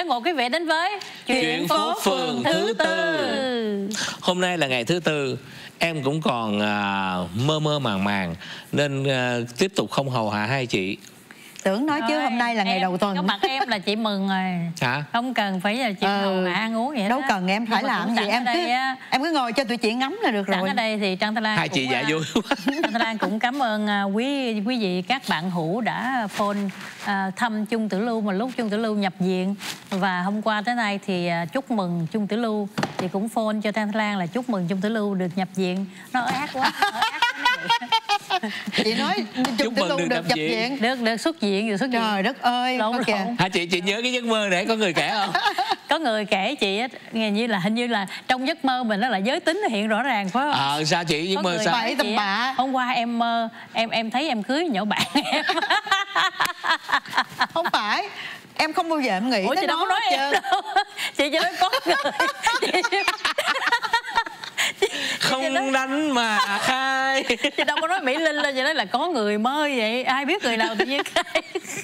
mời quý vị đến với Chuyện phố phường thứ tư. Hôm nay là ngày thứ tư, em cũng còn mơ mơ màng màng nên tiếp tục không hầu hạ hai chị. Tưởng nói chứ hôm nay là ngày đầu tuần. Có mặt em là chị mừng rồi. Hả? Không cần phải là chị hầu hạ ăn uống vậy đâu đó. cần em phải làm gì, em cứ ngồi cho tụi chị ngắm là được rồi. Sẵn ở đây thì Trân Thanh Lan hai chị dạ vui quá. Trân Thanh Lan cũng cảm ơn quý vị các bạn hữu đã phone thăm Chung Tử Lưu mà lúc Chung Tử Lưu nhập viện, và hôm qua tới nay thì chúc mừng Chung Tử Lưu thì cũng phone cho Trân Thanh Lan là chúc mừng Chung Tử Lưu được nhập viện. Nó ác quá. Chị nói Chung Tử Lưu được nhập viện, được xuất viện, Trời đất ơi. Hả chị nhớ cái giấc mơ để có người kể không? Có người kể chị nghe như là hình như là trong giấc mơ mình đó là giới tính hiện rõ ràng phải không? Sao chị giấc mơ sao? Bậy tầm bạ. Hôm qua em mơ em thấy em cưới nhỏ bạn em. Không phải, em không bao giờ em nghĩ tới nó nói em đâu. Chị chỉ nói có người. Không đánh mà khai. Chị đâu có nói Mỹ Linh lên, chị nói là có người mơ vậy. Ai biết người nào tự nhiên khai.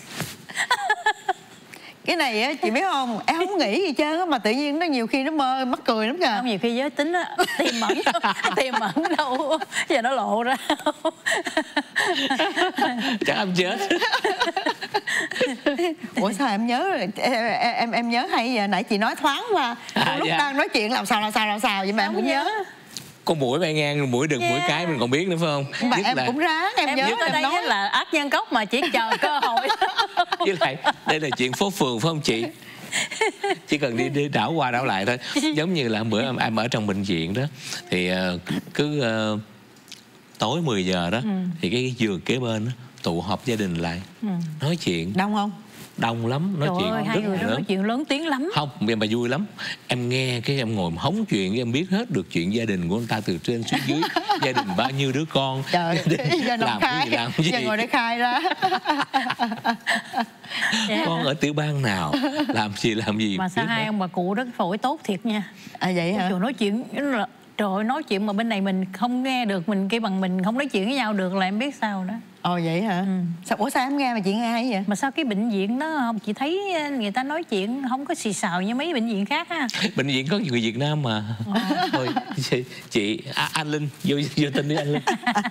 Cái này á, chị biết không, em không nghĩ gì trơn á, mà tự nhiên nó nhiều khi nó mơ mắc cười lắm kìa. Không, nhiều khi giới tính á, tiềm ẩn đâu giờ nó lộ ra. Chắc em chết. Ủa sao em nhớ, em nhớ hay vậy? Nãy chị nói thoáng qua lúc đang nói chuyện làm sao vậy mà em cũng nhớ. Con mũi bay ngang, mũi đực, mũi cái mình còn biết nữa phải không? Mà em cũng ráng, em nhớ ở đây nói là ác nhân gốc mà chỉ chờ cơ hội. Với lại đây là chuyện phố phường phải không chị? Chỉ cần đi đảo qua đảo lại thôi. Giống như là bữa em ở trong bệnh viện đó, thì cứ tối 10 giờ đó thì cái giường kế bên đó, tụ họp gia đình lại nói chuyện. Đông không? Đông lắm, nói chuyện hai người nói chuyện lớn tiếng lắm. Không, em mà vui lắm. Em nghe cái em ngồi hóng chuyện, em biết hết được chuyện gia đình của anh ta từ trên xuống dưới. Gia đình bao nhiêu đứa con. Trời, giờ nó khai, giờ ngồi để khai ra. Con ở tiểu bang nào, làm gì. Mà sao hai ông bà cụ rất phổi tốt thiệt nha. Vậy hả? Nói chuyện trời ơi, nói chuyện mà bên này mình không nghe được, mình kêu bằng mình không nói chuyện với nhau được là em biết sao đó. Vậy hả? Ủa sao em nghe mà chị nghe hay vậy? Mà sao cái bệnh viện đó không, chị thấy người ta nói chuyện không có xì xào như mấy bệnh viện khác á. Bệnh viện có người Việt Nam mà. Thôi chị Anh Linh vô tin đi anh Linh.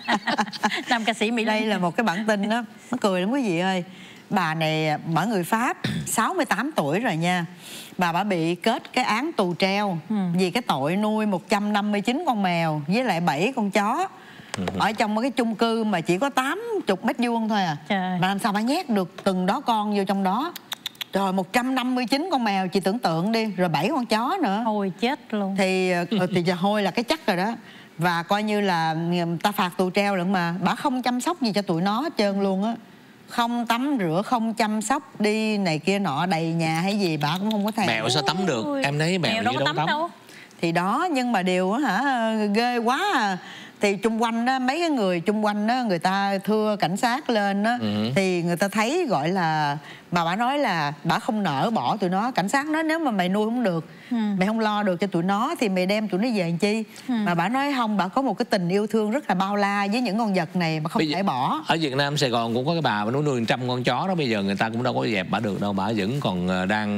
Nam ca sĩ Mỹ Linh. Đây là một cái bản tin đó, nó cười lắm quý vị ơi. Bà này, bà người Pháp, 68 tuổi rồi nha. Bà bị kết cái án tù treo vì cái tội nuôi 159 con mèo với lại 7 con chó ở trong một cái chung cư mà chỉ có 80 mét vuông thôi à. Trời. Mà làm sao bà nhét được từng đó con vô trong đó. Rồi 159 con mèo chị tưởng tượng đi, rồi 7 con chó nữa. Thôi chết luôn. Thì hôi là cái chắc rồi đó. Và coi như là người ta phạt tù treo lận mà bà không chăm sóc gì cho tụi nó hết trơn luôn á. Không tắm rửa, không chăm sóc, đi này kia nọ đầy nhà hay gì bà cũng không có thèm. Mèo sao tắm được? Em thấy mèo đâu có tắm đâu. Thì đó, nhưng mà điều ghê quá à. Thì chung quanh đó, mấy cái người chung quanh đó, người ta thưa cảnh sát lên đó, thì người ta thấy gọi là bà nói là bà không nỡ bỏ tụi nó. Cảnh sát nói nếu mà mày nuôi không được, mày không lo được cho tụi nó thì mày đem tụi nó về làm chi. Mà bà nói không, bà có một cái tình yêu thương rất là bao la với những con vật này mà không thể bỏ. Ở Việt Nam Sài Gòn cũng có cái bà nuôi 100 con chó đó, bây giờ người ta cũng đâu có dẹp bà được đâu, bà vẫn còn đang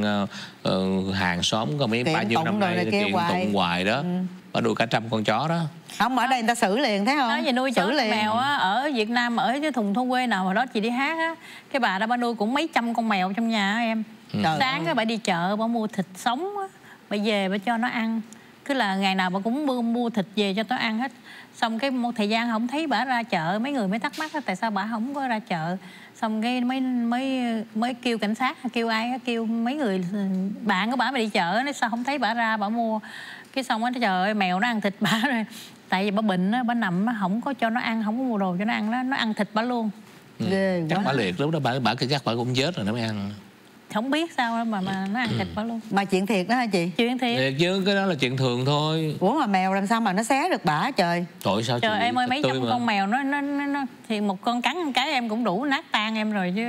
hàng xóm có mấy bao nhiêu năm nay kiện tụng hoài đó. Bà nuôi cả 100 con chó đó. Không, ở đây người ta xử liền thấy không? Nói về nuôi chó mèo á, ở Việt Nam ở cái thùng thôn quê nào hồi đó chị đi hát á, cái bà đó bà nuôi cũng mấy trăm con mèo trong nhà á em. Sáng cái bà đi chợ bà mua thịt sống á, bà về bà cho nó ăn. Cứ là ngày nào bà cũng mua thịt về cho nó ăn hết. Xong cái một thời gian không thấy bà ra chợ, mấy người mới thắc mắc tại sao bà không có ra chợ. Xong cái mới kêu cảnh sát, kêu ai, kêu mấy người bạn của bà mà đi chợ, nói sao không thấy bà ra bà mua. Cái xong á, trời ơi, mèo nó ăn thịt bà rồi. Tại vì bà bệnh á, bà nằm á, không có cho nó ăn, không có mua đồ cho nó ăn đó, nó ăn thịt bà luôn. Ghê quá. Chắc bà liệt lúc đó bà chắc bà cũng chết rồi nó mới ăn. Không biết sao đó mà nó ăn thịt bà luôn. Mà chuyện thiệt đó hả chị? Chuyện thiệt chứ, cái đó là chuyện thường thôi. Ủa mà mèo làm sao mà nó xé được bả trời? Sao trời em ơi, mấy trăm con mèo nó thì một con cắn một cái em cũng đủ nát tan em rồi chứ.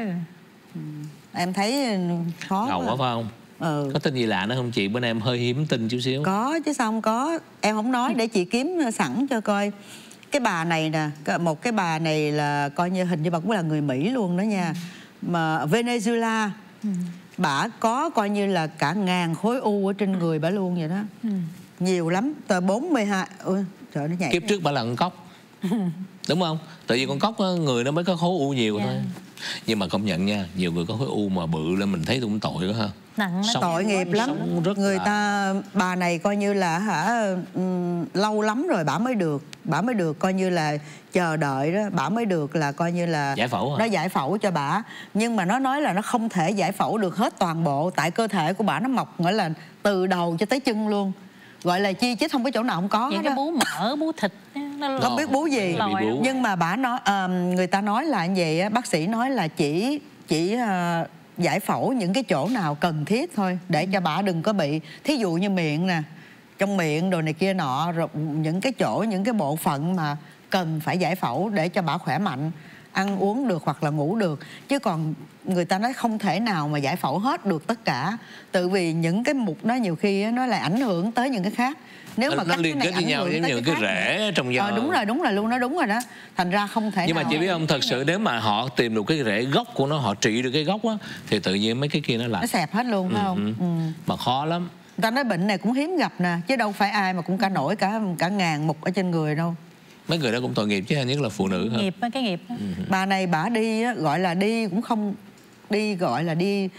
Em thấy khó ngầu quá phải không? Có tin gì lạ nữa không chị? Bữa nay em hơi hiếm tin chút xíu. Có chứ sao không có. Em không nói để chị kiếm sẵn cho coi. Cái bà này nè, một cái bà này là coi như hình như bà cũng là người Mỹ luôn đó nha. Mà Venezuela bả có coi như là cả 1000 khối u ở trên người bả luôn vậy đó. Nhiều lắm, tờ 42. Ôi trời, nó nhảy. Kiếp trước bả là con cóc. Đúng không? Tại vì con cóc đó, người nó mới có khối u nhiều thôi. Nhưng mà công nhận nha, nhiều người có khối u mà bự lên mình thấy cũng tội quá ha. Nặng lắm. Tội nghiệp lắm. Người ta, bà này coi như là lâu lắm rồi bả mới được coi như là chờ đợi đó, bả mới được là coi như là giải phẫu nó giải phẫu cho bả. Nhưng mà nó nói là nó không thể giải phẫu được hết toàn bộ, tại cơ thể của bả nó mọc gọi là từ đầu cho tới chân luôn, gọi là chi chít không có chỗ nào không có. Những cái bú mỡ, bú thịt nó không biết bú gì. Bú. Nhưng mà bả nói người ta nói là như vậy á, bác sĩ nói là chỉ giải phẫu những cái chỗ nào cần thiết thôi, để cho bả đừng có bị, thí dụ như miệng nè, trong miệng đồ này kia nọ, rồi những cái chỗ, những cái bộ phận mà cần phải giải phẫu để cho bả khỏe mạnh, ăn uống được hoặc là ngủ được. Chứ còn người ta nói không thể nào mà giải phẫu hết được tất cả, tự vì những cái mục đó nhiều khi nó lại ảnh hưởng tới những cái khác. Nếu mà nó liên kết với nhau giống như cái rễ trong da. Đúng rồi luôn, nó đúng rồi đó. Thành ra không thể. Nhưng mà chị biết không, thật sự nếu mà họ tìm được cái rễ gốc của nó, họ trị được cái gốc á, thì tự nhiên mấy cái kia nó lại nó xẹp hết luôn, phải không? Mà khó lắm. Người ta nói bệnh này cũng hiếm gặp nè, chứ đâu phải ai mà cũng cả nổi cả 1000 mục ở trên người đâu. Mấy người đó cũng tội nghiệp chứ, nhất là phụ nữ hơn. Nghiệp, cái nghiệp đó. Bà này bả đi gọi là đi cũng không đi, gọi là đi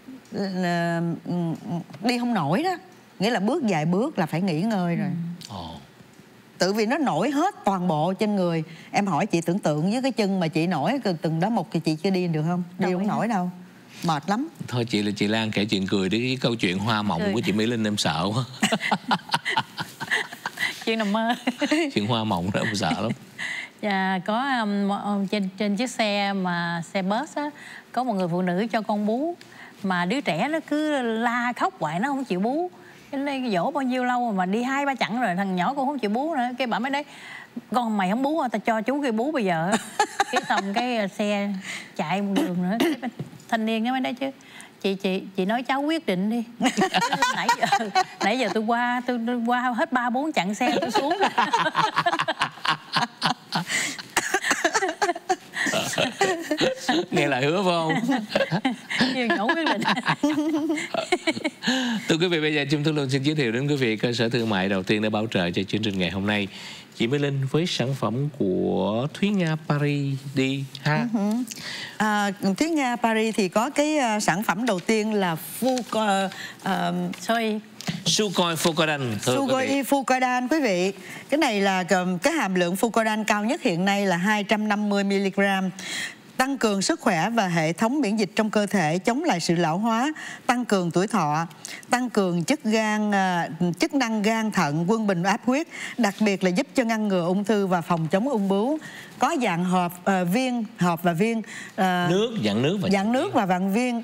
không nổi đó, nghĩa là bước vài bước là phải nghỉ ngơi rồi. Tự vì nó nổi hết toàn bộ trên người. Em hỏi chị tưởng tượng với cái chân mà chị nổi từng đó một thì chị chưa đi được không? Đi không nổi đâu, mệt lắm. Thôi chị Lan kể chuyện cười đi, cái câu chuyện hoa mộng của chị Mỹ Linh em sợ quá. Chuyện nằm mơ. Chuyện hoa mộng đó em sợ lắm. Dạ, có trên chiếc xe mà xe bus á, có một người phụ nữ cho con bú, mà đứa trẻ nó cứ la khóc hoài, nó không chịu bú. Cái dỗ bao nhiêu lâu mà đi 2-3 chặng rồi, thằng nhỏ con không chịu bú nữa. Cái bà mới nói con mày không bú, ta cho chú kia bú bây giờ. Cái xong cái xe chạy một đường nữa, cái thanh niên nó mới nói chứ chị nói cháu quyết định đi. nãy giờ tôi qua hết 3-4 chặng xe tôi xuống. Nghe lời hứa phải không? Nhỏ quyết định. Thưa quý vị, bây giờ chúng tôi luôn xin giới thiệu đến quý vị cơ sở thương mại đầu tiên để bảo trợ cho chương trình ngày hôm nay. Chị Mỹ Linh với sản phẩm của Thúy Nga Paris đi ha. Thúy Nga Paris thì có cái sản phẩm đầu tiên là Sucoi Fucodan quý vị. Cái này là cái hàm lượng Fucodan cao nhất hiện nay là 250 mg. Tăng cường sức khỏe và hệ thống miễn dịch trong cơ thể, chống lại sự lão hóa, tăng cường tuổi thọ, tăng cường chức năng gan thận, quân bình áp huyết, đặc biệt là giúp cho ngăn ngừa ung thư và phòng chống ung bướu. Có dạng hộp và viên, dạng nước và dạng viên.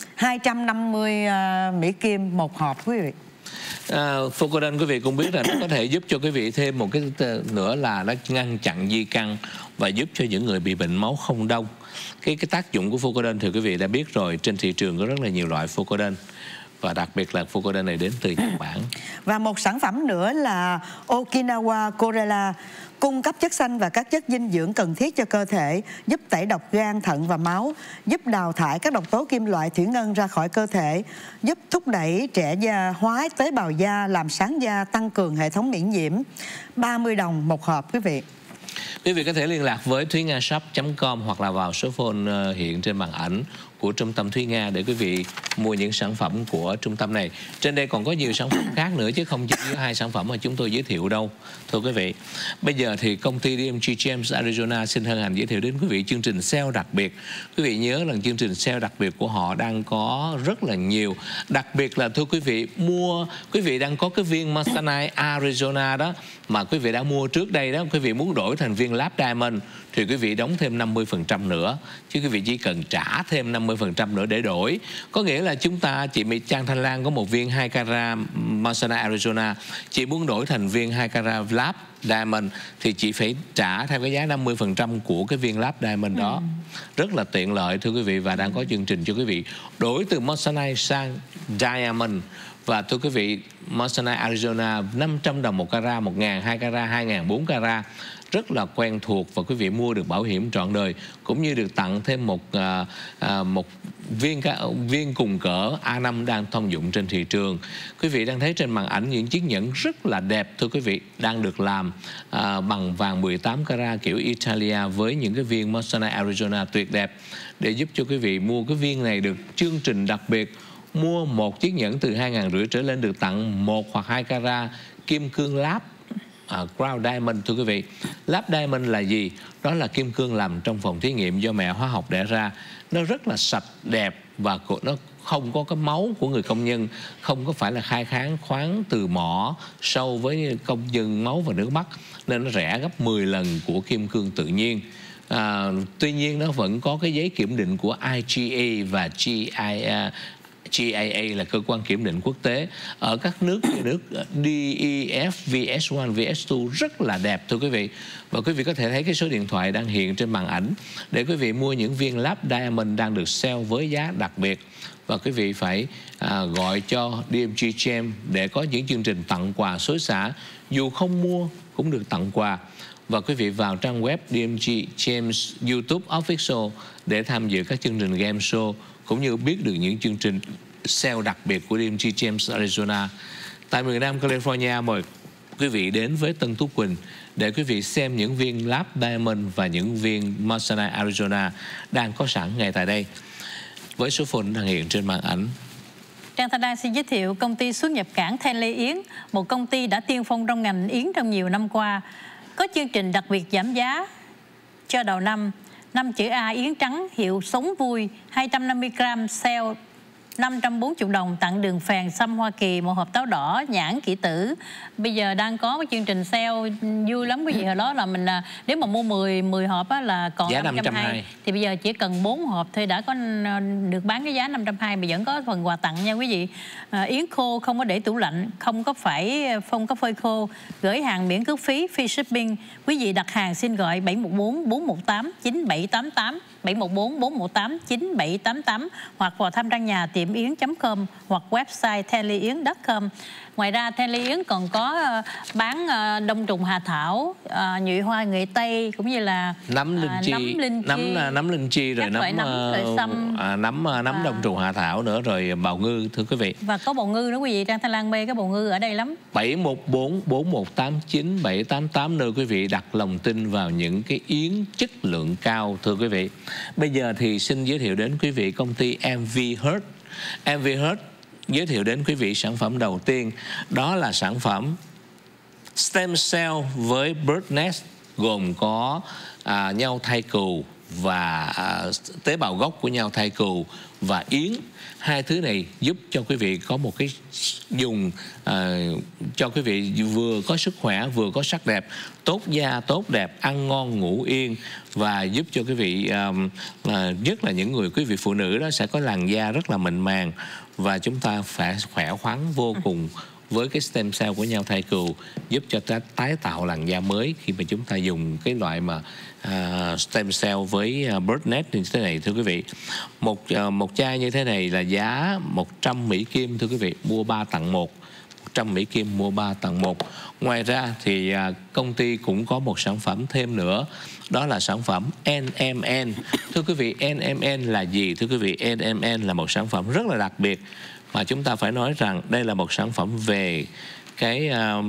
250 Mỹ Kim một hộp quý vị. Fucodan quý vị cũng biết là nó có thể giúp cho quý vị thêm một cái nữa là nó ngăn chặn di căn và giúp cho những người bị bệnh máu không đông. Cái tác dụng của Fucodan thì quý vị đã biết rồi, trên thị trường có rất là nhiều loại Fucodan và đặc biệt là Fucodan này đến từ Nhật Bản. Và một sản phẩm nữa là Okinawa Chlorella, cung cấp chất xanh và các chất dinh dưỡng cần thiết cho cơ thể, giúp tẩy độc gan, thận và máu, giúp đào thải các độc tố kim loại, thủy ngân ra khỏi cơ thể, giúp thúc đẩy trẻ da hóa tế bào da, làm sáng da, tăng cường hệ thống miễn nhiễm. 30 đồng một hộp quý vị. Quý vị có thể liên lạc với thuyngashop.com hoặc là vào số phone hiện trên màn ảnh của Trung tâm Thúy Nga để quý vị mua những sản phẩm của trung tâm này. Trên đây còn có nhiều sản phẩm khác nữa chứ không chỉ có 2 sản phẩm mà chúng tôi giới thiệu đâu. Thưa quý vị, bây giờ thì công ty DMG James Arizona xin hân hạnh giới thiệu đến quý vị chương trình sale đặc biệt. Quý vị nhớ là chương trình sale đặc biệt của họ đang có rất là nhiều. Đặc biệt là thưa quý vị đang có cái viên Masonite Arizona đó mà quý vị đã mua trước đây đó, quý vị muốn đổi thành viên Lab Diamond thì quý vị đóng thêm 50% nữa, chứ quý vị chỉ cần trả thêm 50% nữa để đổi. Có nghĩa là chị Mỹ Trang Thanh Lan có một viên 2 carat Masonite Arizona, chị muốn đổi thành viên 2 carat Lab Diamond thì chị phải trả theo cái giá 50% của cái viên Lab Diamond đó. Rất là tiện lợi thưa quý vị, và đang có chương trình cho quý vị đổi từ Masonite sang Diamond Và thưa quý vị, Moissanite Arizona 500 đồng 1 carat, 1.000 2 carat, 2.000 4 carat, rất là quen thuộc, và quý vị mua được bảo hiểm trọn đời, cũng như được tặng thêm một viên cùng cỡ A5 đang thông dụng trên thị trường. Quý vị đang thấy trên màn ảnh những chiếc nhẫn rất là đẹp, thưa quý vị, đang được làm bằng vàng 18 carat kiểu Italia, với những cái viên Moissanite Arizona tuyệt đẹp, để giúp cho quý vị mua cái viên này được chương trình đặc biệt. Mua một chiếc nhẫn từ 2.500 trở lên được tặng 1 hoặc 2 carat kim cương láp Crown Diamond, thưa quý vị. Láp Diamond là gì? Đó là kim cương làm trong phòng thí nghiệm do mẹ hóa học đẻ ra. Nó rất là sạch, đẹp, và nó không có cái máu của người công nhân, không có phải là khai khoáng từ mỏ sâu với công nhân máu và nước mắt, nên nó rẻ gấp 10 lần của kim cương tự nhiên. Tuy nhiên nó vẫn có cái giấy kiểm định của IGA và GIA là cơ quan kiểm định quốc tế. Ở các nước như nước DEF, VS1, VS2 rất là đẹp, thưa quý vị. Và quý vị có thể thấy cái số điện thoại đang hiện trên màn ảnh để quý vị mua những viên láp Diamond đang được sale với giá đặc biệt. Và quý vị phải gọi cho DMG Gem để có những chương trình tặng quà xối xả, dù không mua cũng được tặng quà. Và quý vị vào trang web DMG Gems YouTube Official để tham dự các chương trình game show, cũng như biết được những chương trình sale đặc biệt của DMG Gems Arizona. Tại miền Nam California, mời quý vị đến với Tân Tú Quỳnh để quý vị xem những viên láp Diamond và những viên Moissanite Arizona đang có sẵn ngay tại đây, với số phone đang hiện trên màn ảnh. Trang Thanh Đan xin giới thiệu công ty xuất nhập cảng Tenley Yến, một công ty đã tiên phong trong ngành yến trong nhiều năm qua. Có chương trình đặc biệt giảm giá cho đầu năm. 5 chữ A yến trắng hiệu Sống Vui 250g sale 540 đồng, tặng đường phèn xăm Hoa Kỳ, một hộp táo đỏ nhãn kỷ tử. Bây giờ đang có cái chương trình sale vui lắm quý vị. Hồi đó là mình nếu mà mua 10 hộp á, là còn giá 520, thì bây giờ chỉ cần 4 hộp thôi đã có được bán cái giá 520, mà vẫn có phần quà tặng nha quý vị. Yến khô không có để tủ lạnh, không có phơi khô, gửi hàng miễn cước phí, free shipping. Quý vị đặt hàng xin gọi 714 418 9788, 714 418 9788, hoặc vào thăm trang nhà tiệm yến.com hoặc website tenleyyến.com. Ngoài ra Tenley Yến còn có bán đông trùng hà thảo, nhụy hoa nghệ tây, cũng như là nấm linh chi, rồi nấm đông trùng hà thảo nữa, rồi bào ngư, thưa quý vị. Và có bào ngư nữa quý vị. Trang Thanh Lan mê cái bào ngư ở đây lắm. 714 418 9788, nơi quý vị đặt lòng tin vào những cái yến chất lượng cao, thưa quý vị. Bây giờ thì xin giới thiệu đến quý vị công ty MV Heart. MV Heart giới thiệu đến quý vị sản phẩm đầu tiên, đó là sản phẩm stem cell với bird nest, gồm có nhau thai cừu và tế bào gốc của nhau thai cừu và yến. Hai thứ này giúp cho quý vị có một cái dùng cho quý vị vừa có sức khỏe, vừa có sắc đẹp, tốt da, tốt đẹp, ăn ngon ngủ yên, và giúp cho quý vị nhất là những người quý vị phụ nữ đó sẽ có làn da rất là mịn màng, và chúng ta phải khỏe khoắn vô cùng với cái stem cell của nhau thai cừu, giúp cho ta tái tạo làn da mới khi mà chúng ta dùng cái loại mà stem cell với bird nest như thế này, thưa quý vị. Một chai như thế này là giá 100 Mỹ Kim, thưa quý vị, mua 3 tặng 1. 100 Mỹ Kim mua 3 tặng 1. Ngoài ra thì công ty cũng có một sản phẩm thêm nữa, đó là sản phẩm NMN. Thưa quý vị, NMN là gì? Thưa quý vị, NMN là một sản phẩm rất là đặc biệt, mà chúng ta phải nói rằng đây là một sản phẩm về cái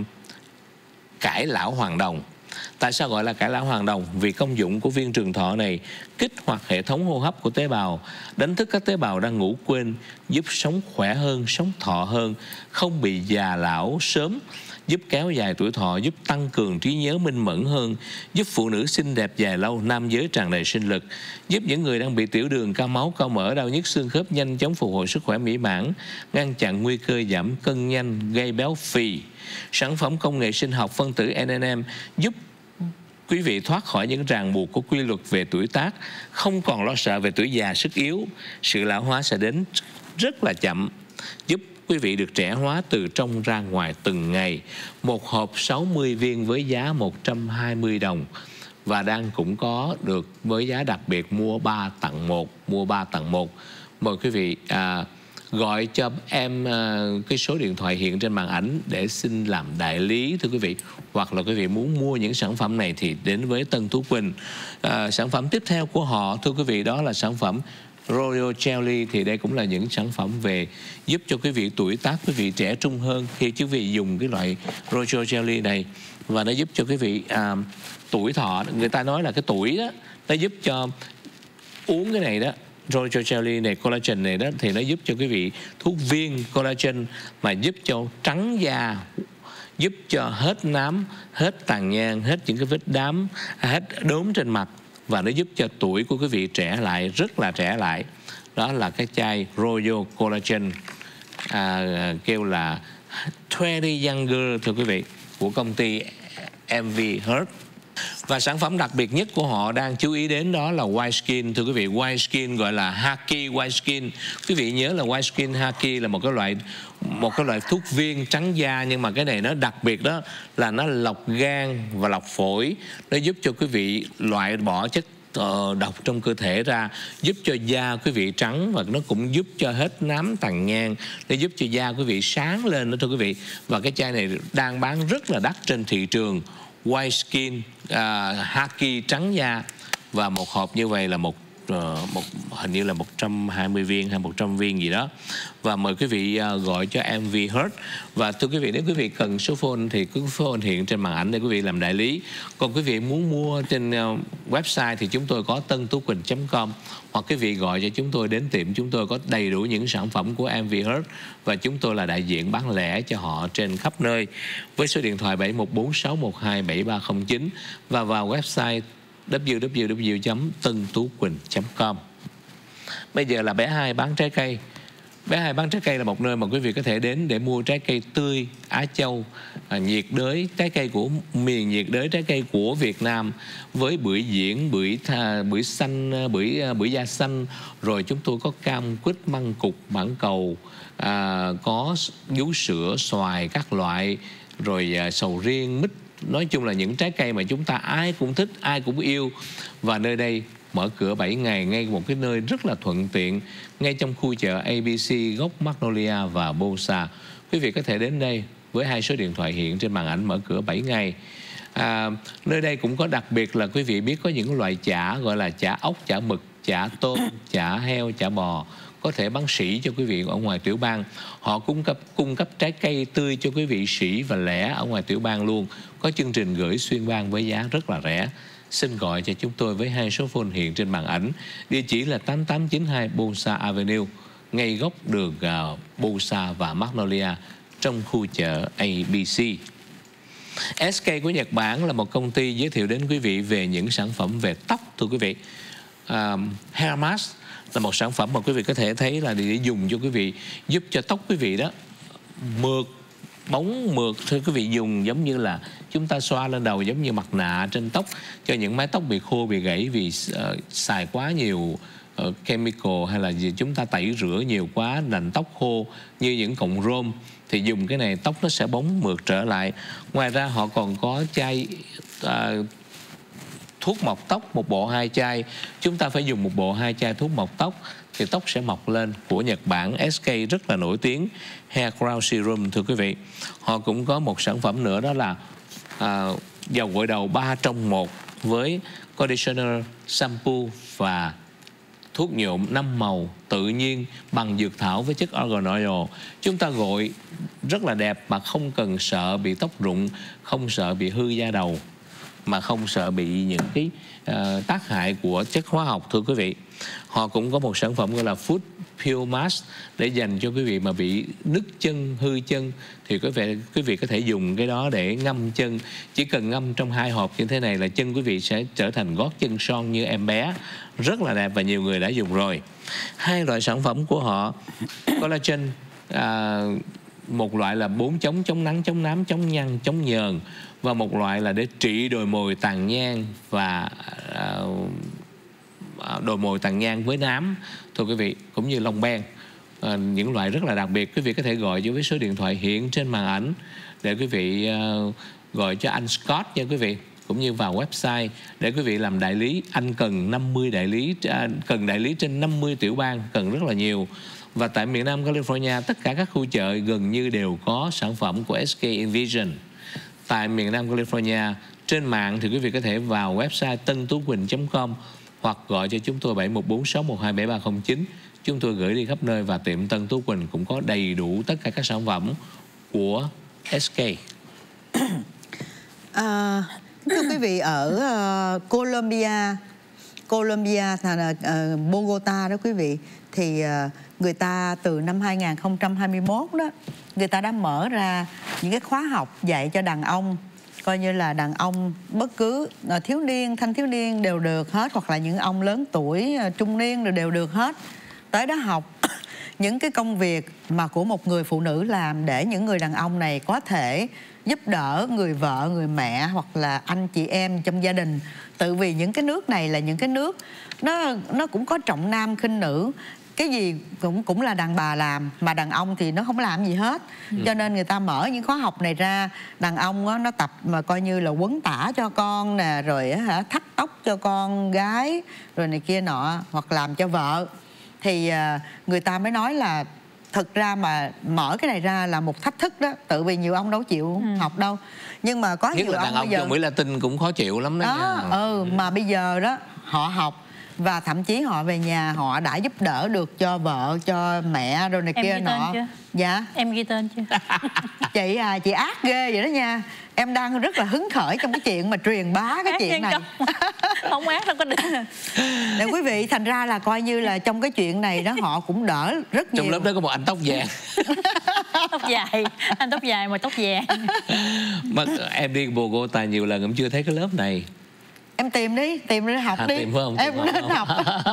cải lão hoàng đồng. Tại sao gọi là cải lão hoàng đồng? Vì công dụng của viên trường thọ này kích hoạt hệ thống hô hấp của tế bào, đánh thức các tế bào đang ngủ quên, giúp sống khỏe hơn, sống thọ hơn, không bị già lão sớm, giúp kéo dài tuổi thọ, giúp tăng cường trí nhớ minh mẫn hơn, giúp phụ nữ xinh đẹp dài lâu, nam giới tràn đầy sinh lực, giúp những người đang bị tiểu đường, cao máu, cao mỡ, đau nhức xương khớp nhanh chóng phục hồi sức khỏe mỹ mãn, ngăn chặn nguy cơ giảm cân nhanh, gây béo phì. Sản phẩm công nghệ sinh học phân tử NNM giúp quý vị thoát khỏi những ràng buộc của quy luật về tuổi tác, không còn lo sợ về tuổi già sức yếu. Sự lão hóa sẽ đến rất là chậm, giúp quý vị được trẻ hóa từ trong ra ngoài từng ngày. Một hộp 60 viên với giá 120 đồng, và đang cũng có được với giá đặc biệt mua 3 tặng 1, mua 3 tặng 1. Mời quý vị gọi cho em cái số điện thoại hiện trên màn ảnh để xin làm đại lý thưa quý vị. Hoặc là quý vị muốn mua những sản phẩm này thì đến với Tân Tú Quỳnh. Sản phẩm tiếp theo của họ thưa quý vị đó là sản phẩm Royal Jelly. Thì đây cũng là những sản phẩm về giúp cho quý vị tuổi tác, quý vị trẻ trung hơn khi quý vị dùng cái loại Royal Jelly này. Và nó giúp cho quý vị tuổi thọ, người ta nói là cái tuổi đó, nó giúp cho uống cái này đó, Royal Jelly này, collagen này đó, thì nó giúp cho quý vị thuốc viên collagen mà giúp cho trắng da, giúp cho hết nám, hết tàn nhang, hết những cái vết đám, hết đốm trên mặt, và nó giúp cho tuổi của quý vị trẻ lại, rất là trẻ lại. Đó là cái chai Royal Collagen, kêu là 20 Younger thưa quý vị, của công ty MV Health. Và sản phẩm đặc biệt nhất của họ đang chú ý đến đó là White Skin thưa quý vị. White Skin gọi là Haki White Skin. Quý vị nhớ là White Skin Haki là một cái loại thuốc viên trắng da, nhưng mà cái này nó đặc biệt đó là nó lọc gan và lọc phổi. Nó giúp cho quý vị loại bỏ chất độc trong cơ thể ra, giúp cho da quý vị trắng, và nó cũng giúp cho hết nám tàn nhang, nó giúp cho da quý vị sáng lên đó thưa quý vị. Và cái chai này đang bán rất là đắt trên thị trường. White Skin Haki trắng da, và một hộp như vậy là hình như là 120 viên hay 100 viên gì đó. Và mời quý vị gọi cho MV Health. Và thưa quý vị, nếu quý vị cần số phone thì cứ phone hiện trên màn ảnh để quý vị làm đại lý. Còn quý vị muốn mua trên website thì chúng tôi có tantúquỳnh.com, hoặc quý vị gọi cho chúng tôi đến tiệm, chúng tôi có đầy đủ những sản phẩm của MV Health, và chúng tôi là đại diện bán lẻ cho họ trên khắp nơi, với số điện thoại 7146127309 và vào website www.tantúquỳnh.com. Bây giờ là bé Hai bán trái cây. Bé Hai bán trái cây là một nơi mà quý vị có thể đến để mua trái cây tươi Á Châu, nhiệt đới, trái cây của miền nhiệt đới, trái cây của Việt Nam, với bưởi diễn, bưởi xanh, bưởi da xanh, rồi chúng tôi có cam, quýt, măng cụt, mãng cầu, có vú sữa, xoài các loại, rồi sầu riêng, mít. Nói chung là những trái cây mà chúng ta ai cũng thích, ai cũng yêu. Và nơi đây mở cửa 7 ngày, ngay một cái nơi rất là thuận tiện, ngay trong khu chợ ABC, gốc Magnolia và Bosa. Quý vị có thể đến đây với hai số điện thoại hiện trên màn ảnh, mở cửa 7 ngày. Nơi đây cũng có đặc biệt là quý vị biết có những loại chả gọi là chả ốc, chả mực, chả tôm, chả heo, chả bò, có thể bán sỉ cho quý vị ở ngoài tiểu bang. Họ cung cấp trái cây tươi cho quý vị sỉ và lẻ ở ngoài tiểu bang luôn. Có chương trình gửi xuyên bang với giá rất là rẻ. Xin gọi cho chúng tôi với hai số phone hiện trên màn ảnh. Địa chỉ là 8892 Bosa Avenue, ngay góc đường Bosa và Magnolia, trong khu chợ ABC. SK của Nhật Bản là một công ty giới thiệu đến quý vị về những sản phẩm về tóc thưa quý vị. Hair Mask là một sản phẩm mà quý vị có thể thấy là để dùng cho quý vị, giúp cho tóc quý vị đó mượt, bóng mượt. Thưa quý vị, dùng giống như là chúng ta xoa lên đầu, giống như mặt nạ trên tóc cho những mái tóc bị khô, bị gãy vì xài quá nhiều chemical, hay là gì chúng ta tẩy rửa nhiều quá làm tóc khô như những cọng rôm, thì dùng cái này tóc nó sẽ bóng mượt trở lại. Ngoài ra họ còn có chai thuốc mọc tóc, một bộ 2 chai. Chúng ta phải dùng một bộ 2 chai thuốc mọc tóc thì tóc sẽ mọc lên, của Nhật Bản. SK rất là nổi tiếng, Hair Growth Serum thưa quý vị. Họ cũng có một sản phẩm nữa, đó là dầu gội đầu 3 trong 1 với conditioner, shampoo và thuốc nhuộm 5 màu tự nhiên bằng dược thảo với chất argan oil. Chúng ta gội rất là đẹp mà không cần sợ bị tóc rụng, không sợ bị hư da đầu, mà không sợ bị những cái tác hại của chất hóa học thưa quý vị. Họ cũng có một sản phẩm gọi là Foot Peel Mask để dành cho quý vị mà bị nứt chân, hư chân, thì quý vị có thể dùng cái đó để ngâm chân. Chỉ cần ngâm trong 2 hộp như thế này là chân quý vị sẽ trở thành gót chân son như em bé, rất là đẹp và nhiều người đã dùng rồi. 2 loại sản phẩm của họ, collagen, một loại là 4 chống nắng, chống nám, chống nhăn, chống nhờn, và một loại là để trị đồi mồi, tàn nhang và đồi mồi, tàn nhang với nám thưa quý vị, cũng như lông ben. Những loại rất là đặc biệt. Quý vị có thể gọi với số điện thoại hiện trên màn ảnh để quý vị gọi cho anh Scott nha quý vị, cũng như vào website để quý vị làm đại lý. Anh cần 50 đại lý, cần đại lý trên 50 tiểu bang, cần rất là nhiều. Và tại miền Nam California, tất cả các khu chợ gần như đều có sản phẩm của SK Invision. Tại miền Nam California, trên mạng thì quý vị có thể vào website tantúquỳnh.com hoặc gọi cho chúng tôi 7146127309. Chúng tôi gửi đi khắp nơi và tiệm Tân Tú Quỳnh cũng có đầy đủ tất cả các sản phẩm của SK. Thưa quý vị, ở Colombia, Bogota đó quý vị, thì người ta từ năm 2021 đó, người ta đã mở ra những cái khóa học dạy cho đàn ông, coi như là đàn ông bất cứ thiếu niên, thanh thiếu niên đều được hết, hoặc là những ông lớn tuổi, trung niên đều được hết, tới đó học những cái công việc mà của một người phụ nữ làm, để những người đàn ông này có thể giúp đỡ người vợ, người mẹ hoặc là anh chị em trong gia đình. Tự vì những cái nước này là những cái nước nó cũng có trọng nam khinh nữ, cái gì cũng là đàn bà làm, mà đàn ông thì nó không làm gì hết. Cho nên người ta mở những khóa học này ra, đàn ông á, nó tập mà coi như là quấn tả cho con nè, rồi thắt tóc cho con gái, rồi này kia nọ, hoặc làm cho vợ. Thì người ta mới nói là thực ra mà mở cái này ra là một thách thức đó, tự vì nhiều ông đâu chịu học đâu. Nhưng mà có nhất nhiều là đàn ông giờ Mỹ Latin cũng khó chịu lắm đó nha. Mà bây giờ đó họ học, và thậm chí họ về nhà họ đã giúp đỡ được cho vợ, cho mẹ rồi này kia nọ. Chưa? Dạ. Em ghi tên chưa? Chị ác ghê vậy đó nha. Em đang rất là hứng khởi trong cái chuyện mà truyền bá cái chuyện này. Không ác đâu có được. Để quý vị, thành ra là coi như là trong cái chuyện này đó họ cũng đỡ rất nhiều. Trong lớp đó có một anh tóc vàng. Tóc dài, anh tóc dài mà tóc vàng. Mà em đi Bogota nhiều lần em chưa thấy cái lớp này. Em tìm đi học đi. Tìm phải không? Em nên học.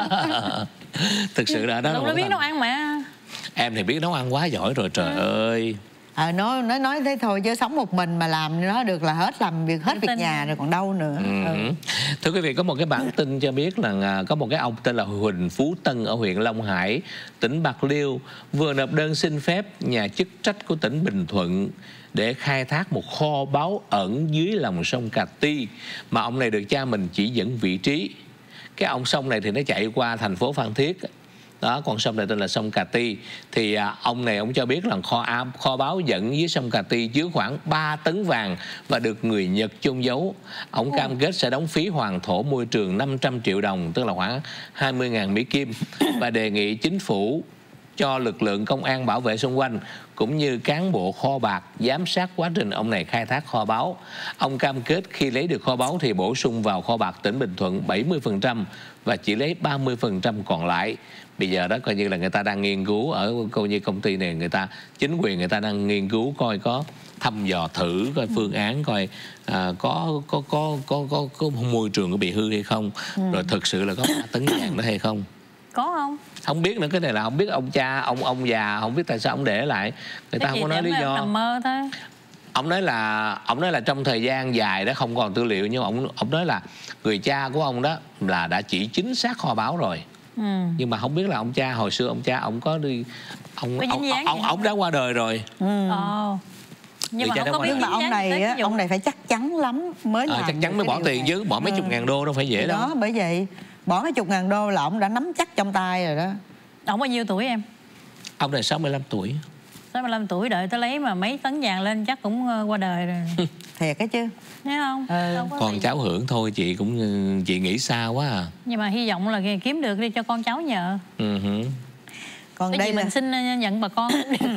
Thực sự là đó. Nó biết nấu ăn mà. Em thì biết nấu ăn quá giỏi rồi, trời ơi. Nói thế thôi chứ sống một mình mà làm nó được là hết, làm việc hết việc nhà rồi còn đâu nữa. Thưa quý vị, có một cái bản tin cho biết là có một cái ông tên là Huỳnh Phú Tân ở huyện Long Hải, tỉnh Bạc Liêu vừa nộp đơn xin phép nhà chức trách của tỉnh Bình Thuận để khai thác một kho báu ẩn dưới lòng sông Cà Ti, mà ông này được cha mình chỉ dẫn vị trí. Cái ông sông này thì nó chạy qua thành phố Phan Thiết đó, con sông này tên là sông Cà Ti. Thì ông này ông cho biết là kho báu dẫn dưới sông Cà Ti chứa khoảng 3 tấn vàng và được người Nhật chôn giấu. Ông cam kết sẽ đóng phí hoàn thổ môi trường 500 triệu đồng, tức là khoảng 20.000 Mỹ Kim, và đề nghị chính phủ cho lực lượng công an bảo vệ xung quanh cũng như cán bộ kho bạc giám sát quá trình ông này khai thác kho báu. Ông cam kết khi lấy được kho báu thì bổ sung vào kho bạc tỉnh Bình Thuận 70% và chỉ lấy 30% còn lại. Bây giờ đó coi như là người ta đang nghiên cứu ở coi như công ty này, chính quyền người ta đang nghiên cứu coi có thăm dò thử coi phương án coi có môi trường có bị hư hay không, rồi thực sự là có 3 tấn vàng đó hay không. Có không? Không biết nữa, cái này là không biết ông cha, ông già không biết tại sao ông để lại. Người ta không có nói lý do. Nằm mơ thôi. Ông nói là trong thời gian dài đó không còn tư liệu, nhưng mà ông nói là người cha của ông đó là đã chỉ chính xác kho báu rồi. Nhưng mà không biết là ông cha hồi xưa ông có đi ông đã qua đời rồi. Nhưng mà không có biết, mà ông này phải chắc chắn lắm mới làm. Chắc chắn mới bỏ tiền chứ, bỏ mấy chục ngàn đô đâu phải dễ đâu. Đó, bởi vậy bỏ mấy chục ngàn đô là ông đã nắm chắc trong tay rồi đó. Ông bao nhiêu tuổi em? Ông này 65 tuổi. 65 tuổi, đợi tới lấy mà mấy tấn vàng lên chắc cũng qua đời rồi. Thiệt cái chứ. Thấy không? Con cháu hưởng thôi, chị nghĩ xa quá à. Nhưng mà hy vọng là kiếm được đi cho con cháu nhờ. Còn cái đây gì mình xin nhận bà con.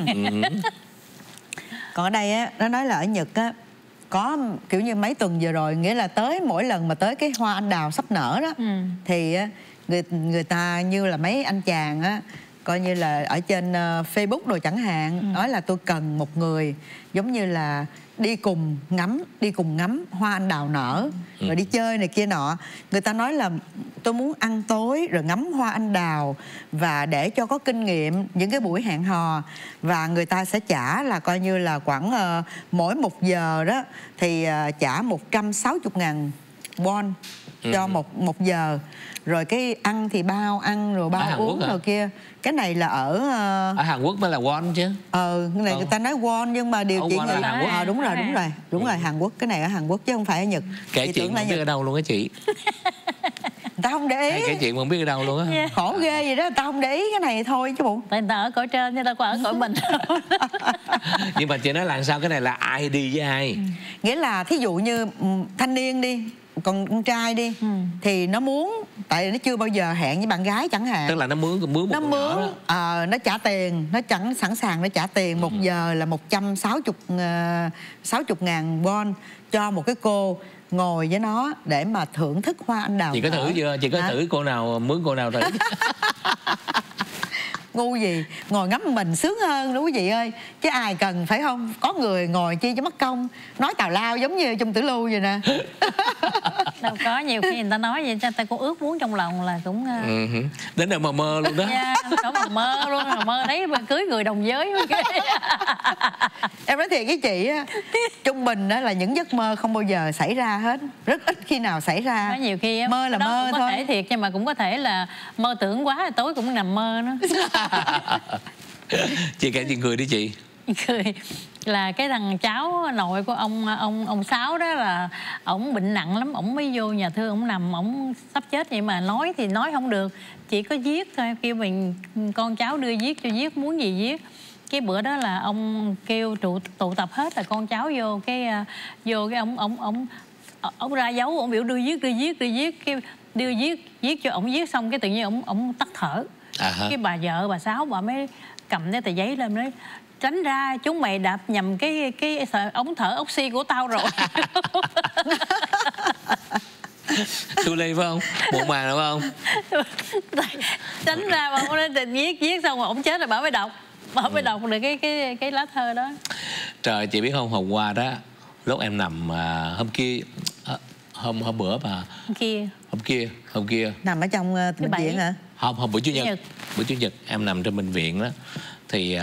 Còn ở đây á, nó nói là ở Nhật á, có kiểu như mấy tuần vừa rồi, nghĩa là tới mỗi lần mà tới cái hoa anh đào sắp nở đó, thì người ta như là mấy anh chàng á, coi như là ở trên Facebook rồi chẳng hạn, nói là tôi cần một người giống như là đi cùng ngắm hoa anh đào nở, rồi đi chơi này kia nọ. Người ta nói là tôi muốn ăn tối rồi ngắm hoa anh đào, và để cho có kinh nghiệm những cái buổi hẹn hò, và người ta sẽ trả là coi như là khoảng mỗi 1 giờ đó thì trả 160.000 won cho một giờ. Rồi cái ăn thì bao ăn rồi bao uống rồi kia. Cái này là ở Hàn Quốc mới là won chứ. Cái này người ta nói won, nhưng mà điều kiện là Hàn Quốc. Đúng rồi, Hàn Quốc. Cái này ở Hàn Quốc chứ không phải ở Nhật. Kể chuyện không biết ở đâu luôn á chị. Người ta không để ý. Hay cái chuyện mà không biết ở đâu luôn á. Khổ ghê vậy đó, người ta không để ý cái này thôi chứ bộ. Tại người ta ở cõi trên chứ ta có ở cõi mình. Nhưng mà chị nói là sao, cái này là ai đi với ai? Nghĩa là thí dụ như thanh niên đi, còn con trai đi thì nó muốn, tại nó chưa bao giờ hẹn với bạn gái chẳng hạn, Tức là nó mướn một nó con nhỏ mướn đó. nó trả tiền, nó chẳng sẵn sàng nó trả tiền 1 giờ là 160.000 won cho một cái cô ngồi với nó để mà thưởng thức hoa anh đào. Chị có thử chưa? Chị có thử cô nào, mướn cô nào thử? Ngu gì, ngồi ngắm mình sướng hơn đúng quý vị ơi. Chứ ai cần, phải không? Có người ngồi chi cho mất công, nói tào lao giống như trong Tử Lưu vậy nè. Đâu có, nhiều khi người ta nói vậy cho người ta cũng ước muốn trong lòng là cũng Đến đâu mà mơ luôn đó. có mà mơ luôn, mà mơ đấy mà cưới người đồng giới. Em nói thiệt với chị, trung bình đó là những giấc mơ không bao giờ xảy ra hết, rất ít khi nào xảy ra. Có nhiều khi mơ là mơ cũng thôi. có thể thiệt, nhưng mà cũng có thể là mơ tưởng quá, tối cũng nằm mơ nữa. Chị kể chuyện cười đi chị. Cười là cái thằng cháu nội của ông Sáu đó, là ổng bệnh nặng lắm, ổng mới vô nhà thương, ổng nằm, ổng sắp chết vậy mà nói thì nói không được, chỉ có viết thôi, kêu mình con cháu đưa viết cho viết, muốn gì viết. Cái bữa đó là ông kêu tụ tập hết là con cháu vô cái ông ra dấu, ông biểu đưa viết cái đưa viết cho ổng viết xong cái tự nhiên ổng tắt thở. Cái bà vợ bà Sáu bà mới cầm cái tờ giấy lên nói tránh ra, chúng mày đạp nhầm cái ống thở oxy của tao rồi. Tôi lên phải không? Một màn đúng không? Tránh ra mà ông lên viết xong rồi ổng chết rồi bà mới đọc. Bà mới đọc được cái lá thơ đó. Trời, chị biết không, hôm qua đó lúc em nằm hôm kia hôm bữa mà hôm kia nằm ở trong bệnh viện hả? Hôm bữa chủ nhật em nằm trong bệnh viện đó thì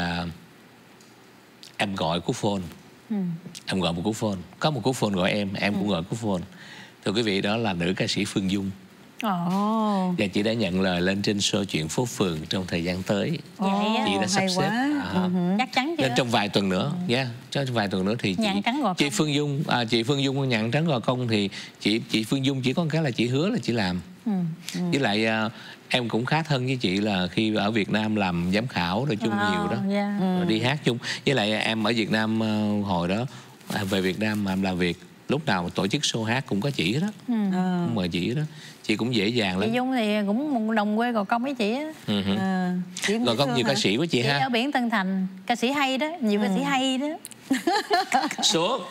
em gọi cú phone. Em gọi một cú phone, có một cú phone gọi em cũng gọi cú phone. Thưa quý vị, đó là nữ ca sĩ Phương Dung. Và chị đã nhận lời lên trên show Chuyện Phố Phường trong thời gian tới. Chị đã sắp xếp chắc chắn chưa? Nên trong vài tuần nữa, trong vài tuần nữa thì chị Phương Dung nhạn trắng gò công thì chị Phương Dung chỉ có cái là chị hứa là chị làm. Với lại em cũng khá thân với chị là khi ở Việt Nam làm giám khảo rồi chung nhiều đó, rồi đi hát chung. Với lại em ở Việt Nam hồi đó về Việt Nam mà em làm việc, lúc nào tổ chức show hát cũng có chị đó, cũng mời chị đó. Chị cũng dễ dàng lắm. Chị Dung thì cũng đồng quê Gò Công với chị á. Gò Công nhiều ca sĩ với chị ha. Chị ở biển Tân Thành, ca sĩ hay đó, nhiều ca sĩ hay đó. Xuống.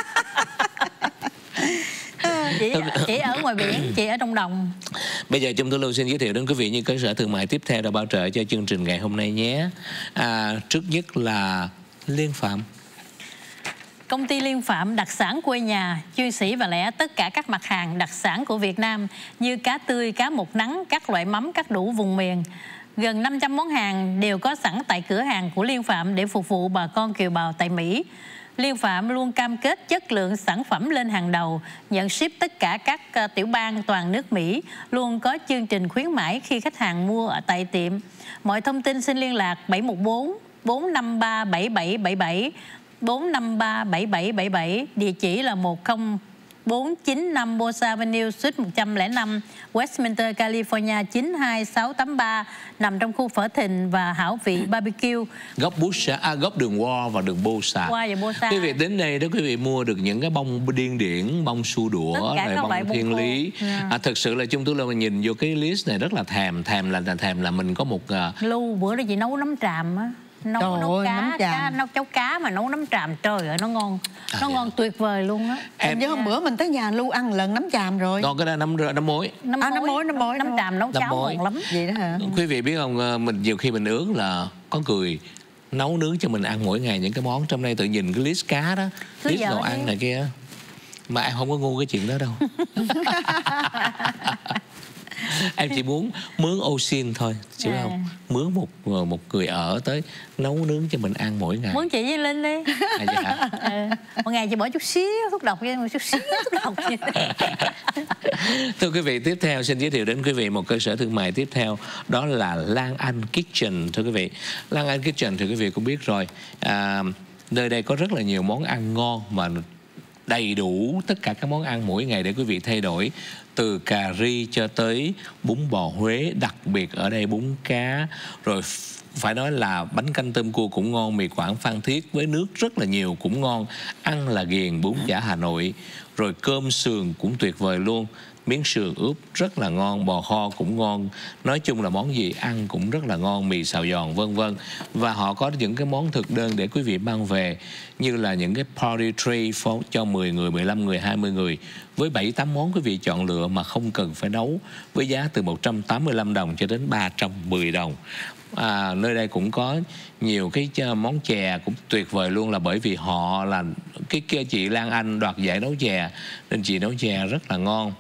Chị ở ngoài biển, chị ở trong đồng. Bây giờ Trung Tử Lưu xin giới thiệu đến quý vị những cơ sở thương mại tiếp theo đã bảo trợ cho chương trình ngày hôm nay nhé. Trước nhất là Liên Phạm. Công ty Liên Phạm, đặc sản quê nhà, chuyên sỉ và lẻ tất cả các mặt hàng đặc sản của Việt Nam như cá tươi, cá một nắng, các loại mắm, các đủ vùng miền. Gần 500 món hàng đều có sẵn tại cửa hàng của Liên Phạm để phục vụ bà con kiều bào tại Mỹ. Liên Phạm luôn cam kết chất lượng sản phẩm lên hàng đầu, nhận ship tất cả các tiểu bang toàn nước Mỹ, luôn có chương trình khuyến mãi khi khách hàng mua ở tại tiệm. Mọi thông tin xin liên lạc 714 453 7777 453 7777, địa chỉ là 10495 Bosa Avenue, Suite 105, Westminster, California 92683, nằm trong khu Phở Thìn và Hảo Vị BBQ, góc đường Hoa và đường Bosa. Quý vị đến đây đó, quý vị mua được những cái bông điên điển, bông su đũa, bông thiên lý. Thực sự là Trung Tử Lưu nhìn vô cái list này rất là thèm là mình có một Lưu bữa đó chị nấu nấm tràm á. Nấu cháo cá mà nấu nấm tràm, trời ơi nó ngon, ngon tuyệt vời luôn á. Em nhớ hôm bữa mình tới nhà Lưu ăn lần nấm tràm rồi. Còn cái đó nấm muối. Nấm tràm nấu cháo ngon lắm. Vậy đó hả? Quý vị biết không, mình nhiều khi mình ước là có người nấu nướng cho mình ăn mỗi ngày những cái món. Trong đây tự nhìn cái list cá đó, list đồ ăn này kia, mà em không có ngu cái chuyện đó đâu. Em chỉ muốn mướn ô xin thôi, chứ không mướn một người ở tới nấu nướng cho mình ăn mỗi ngày. Mướn chị với Linh đi. Một ngày chị bỏ chút xíu thuốc độc cho một chút xíu thuốc độc. Thưa quý vị, tiếp theo xin giới thiệu đến quý vị một cơ sở thương mại tiếp theo, đó là Lan Anh Kitchen. Thưa quý vị, Lan Anh Kitchen thì quý vị cũng biết rồi, nơi đây có rất là nhiều món ăn ngon mà đầy đủ tất cả các món ăn mỗi ngày để quý vị thay đổi, từ cà ri cho tới bún bò Huế, đặc biệt ở đây bún cá, rồi phải nói là bánh canh tôm cua cũng ngon, mì Quảng Phan Thiết với nước rất là nhiều cũng ngon, ăn là ghiền, bún chả Hà Nội, rồi cơm sườn cũng tuyệt vời luôn, miếng sườn ướp rất là ngon, bò kho cũng ngon, nói chung là món gì ăn cũng rất là ngon, mì xào giòn vân vân. Và họ có những cái món thực đơn để quý vị mang về, như là những cái party tray cho 10 người, 15 người, 20 người với 7-8 món quý vị chọn lựa mà không cần phải nấu, với giá từ 185 đồng cho đến 310 đồng. Nơi đây cũng có nhiều cái món chè cũng tuyệt vời luôn, là bởi vì họ là cái kia chị Lan Anh đoạt giải nấu chè nên chị nấu chè rất là ngon.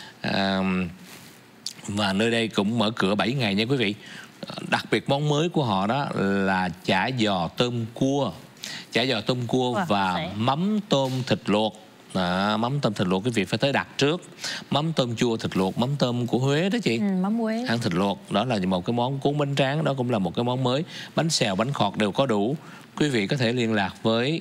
Và nơi đây cũng mở cửa 7 ngày nha quý vị. Đặc biệt món mới của họ đó là chả giò tôm cua, chả giò tôm cua và mắm tôm thịt luộc. Mắm tôm thịt luộc quý vị phải tới đặt trước. Mắm tôm chua thịt luộc, mắm tôm của Huế đó chị, mắm Huế, ăn thịt luộc, đó là một cái món. Cuốn bánh tráng đó cũng là một cái món mới. Bánh xèo, bánh khọt đều có đủ. Quý vị có thể liên lạc với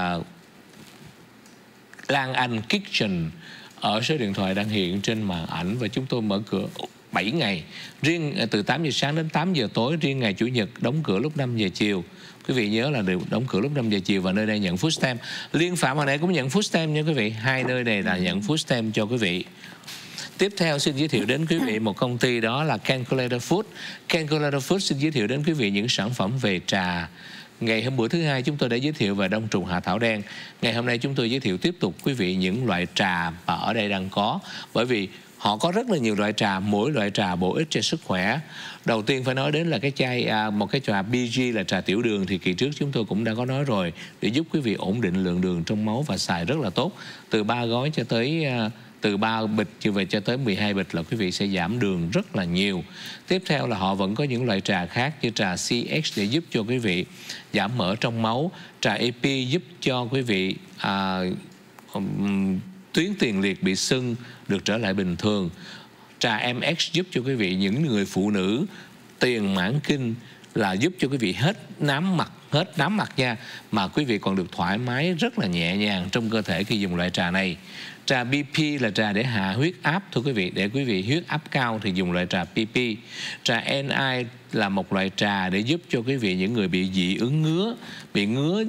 Lan Anh Kitchen ở số điện thoại đang hiện trên màn ảnh, và chúng tôi mở cửa 7 ngày, riêng từ 8 giờ sáng đến 8 giờ tối, riêng ngày Chủ nhật đóng cửa lúc 5 giờ chiều. Quý vị nhớ là đều đóng cửa lúc 5 giờ chiều, và nơi đây nhận food stamp. Liên Phạm hồi nãy cũng nhận food stamp nha quý vị. Hai nơi này là nhận food stamp cho quý vị. Tiếp theo xin giới thiệu đến quý vị một công ty, đó là Calculator Food. Calculator Food xin giới thiệu đến quý vị những sản phẩm về trà. Ngày hôm bữa thứ hai chúng tôi đã giới thiệu về đông trùng hạ thảo đen. Ngày hôm nay chúng tôi giới thiệu tiếp tục quý vị những loại trà mà ở đây đang có, bởi vì họ có rất là nhiều loại trà, mỗi loại trà bổ ích cho sức khỏe. Đầu tiên phải nói đến là cái chai một cái trà BG là trà tiểu đường, thì kỳ trước chúng tôi cũng đã có nói rồi, để giúp quý vị ổn định lượng đường trong máu và xài rất là tốt. Từ 3 gói cho tới từ 3 bịch như vậy cho tới 12 bịch là quý vị sẽ giảm đường rất là nhiều. Tiếp theo là họ vẫn có những loại trà khác như trà CX để giúp cho quý vị giảm mỡ trong máu, trà EP giúp cho quý vị tuyến tiền liệt bị sưng được trở lại bình thường. Trà MX giúp cho quý vị, những người phụ nữ tiền mãn kinh, là giúp cho quý vị hết nám mặt nha, mà quý vị còn được thoải mái rất là nhẹ nhàng trong cơ thể khi dùng loại trà này. Trà BP là trà để hạ huyết áp thưa quý vị, để quý vị huyết áp cao thì dùng loại trà PP. Trà NI là một loại trà để giúp cho quý vị, những người bị dị ứng ngứa, bị ngứa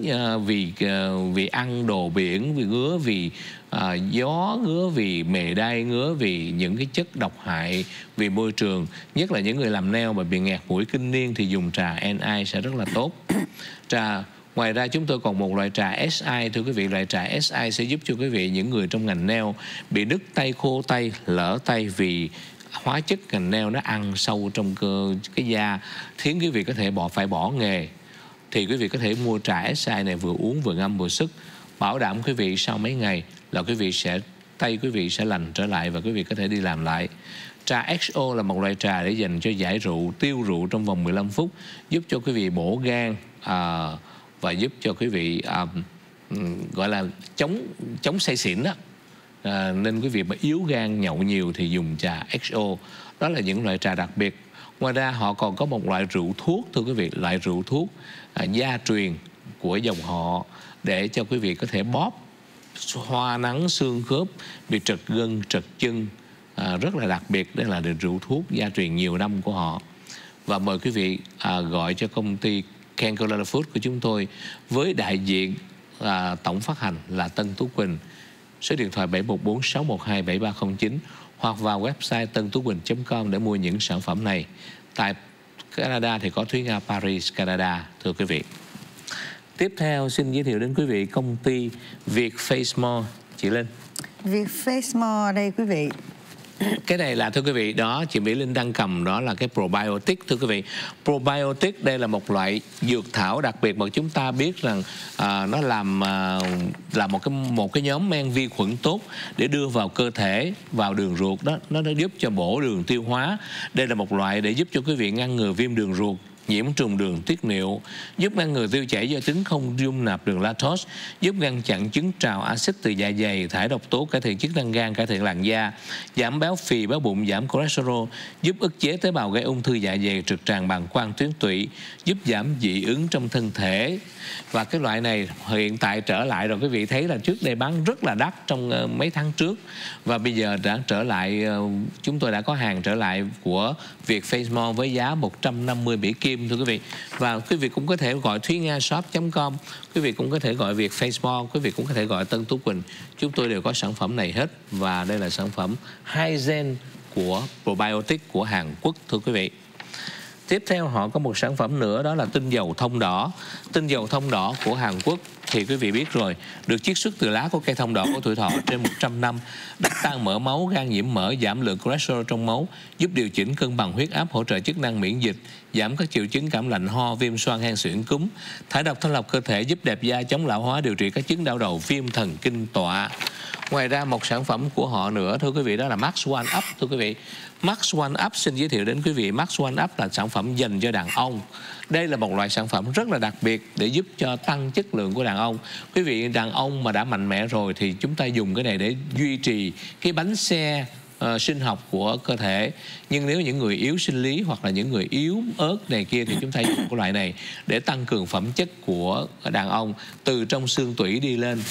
vì ăn đồ biển, vì ngứa vì gió, ngứa vì mề đay, ngứa vì những cái chất độc hại vì môi trường, nhất là những người làm nail mà bị nghẹt mũi kinh niên thì dùng trà NI sẽ rất là tốt. Ngoài ra chúng tôi còn một loại trà SI thưa quý vị. Loại trà SI sẽ giúp cho quý vị, những người trong ngành nail bị đứt tay, khô tay, lỡ tay vì hóa chất ngành nail nó ăn sâu trong cái da, khiến quý vị có thể phải bỏ nghề, thì quý vị có thể mua trà SI này, vừa uống vừa ngâm vừa sức, bảo đảm quý vị sau mấy ngày là tay quý vị sẽ lành trở lại và quý vị có thể đi làm lại. Trà XO là một loại trà để dành cho giải rượu, tiêu rượu trong vòng 15 phút, giúp cho quý vị bổ gan và giúp cho quý vị gọi là chống say xỉn đó. Nên quý vị mà yếu gan, nhậu nhiều thì dùng trà XO. Đó là những loại trà đặc biệt. Ngoài ra họ còn có một loại rượu thuốc thưa quý vị, loại rượu thuốc gia truyền của dòng họ, để cho quý vị có thể bóp xoa nắng xương khớp, bị trật gân, trật chân, rất là đặc biệt. Đây là rượu thuốc gia truyền nhiều năm của họ. Và mời quý vị gọi cho công ty Calculator Food của chúng tôi với đại diện tổng phát hành là Tân Tú Quỳnh. Số điện thoại 714-612-7309 hoặc vào website tantúquỳnh.com để mua những sản phẩm này. Tại Canada thì có Thúy Nga Paris, Canada thưa quý vị. Tiếp theo xin giới thiệu đến quý vị công ty Việt FaceMore. Chị Linh. Việt FaceMore đây quý vị. Cái này là thưa quý vị, đó chị Mỹ Linh đang cầm, đó là cái probiotic thưa quý vị. Probiotic đây là một loại dược thảo đặc biệt mà chúng ta biết rằng nó là một cái nhóm men vi khuẩn tốt để đưa vào cơ thể, vào đường ruột đó, nó giúp cho bổ đường tiêu hóa. Đây là một loại để giúp cho quý vị ngăn ngừa viêm đường ruột, nhiễm trùng đường tiết niệu, giúp ngăn ngừa tiêu chảy do tính không dung nạp đường lactose, giúp ngăn chặn chứng trào axit từ dạ dày, thải độc tố, cải thiện chức năng gan, cải thiện làn da, giảm béo phì, béo bụng, giảm cholesterol, giúp ức chế tế bào gây ung thư dạ dày, trực tràng, bàng quang, tuyến tụy, giúp giảm dị ứng trong thân thể. Và cái loại này hiện tại trở lại rồi, quý vị thấy là trước đây bán rất là đắt trong mấy tháng trước, và bây giờ đã trở lại, chúng tôi đã có hàng trở lại của Việt Face More với giá 150 Mỹ Kim, thưa quý vị. Và quý vị cũng có thể gọi thuynhashop.com, quý vị cũng có thể gọi Việt Face More, quý vị cũng có thể gọi Tân Tú Quỳnh. Chúng tôi đều có sản phẩm này hết, và đây là sản phẩm Hygiene của Probiotic của Hàn Quốc, thưa quý vị. Tiếp theo họ có một sản phẩm nữa, đó là tinh dầu thông đỏ. Tinh dầu thông đỏ của Hàn Quốc thì quý vị biết rồi, được chiết xuất từ lá của cây thông đỏ có tuổi thọ trên 100 năm, đánh tan mỡ máu, gan nhiễm mỡ, giảm lượng cholesterol trong máu, giúp điều chỉnh cân bằng huyết áp, hỗ trợ chức năng miễn dịch, giảm các triệu chứng cảm lạnh, ho, viêm xoang, hen suyễn, cúm, thải độc thanh lọc cơ thể, giúp đẹp da, chống lão hóa, điều trị các chứng đau đầu, viêm thần kinh tọa. Ngoài ra một sản phẩm của họ nữa, thưa quý vị, đó là Max One Up, thưa quý vị. Max One Up xin giới thiệu đến quý vị, Max One Up là sản phẩm dành cho đàn ông. Đây là một loại sản phẩm rất là đặc biệt để giúp cho tăng chất lượng của đàn ông. Quý vị đàn ông mà đã mạnh mẽ rồi thì chúng ta dùng cái này để duy trì cái bánh xe sinh học của cơ thể. Nhưng nếu những người yếu sinh lý hoặc là những người yếu ớt này kia thì chúng ta dùng cái loại này để tăng cường phẩm chất của đàn ông từ trong xương tủy đi lên.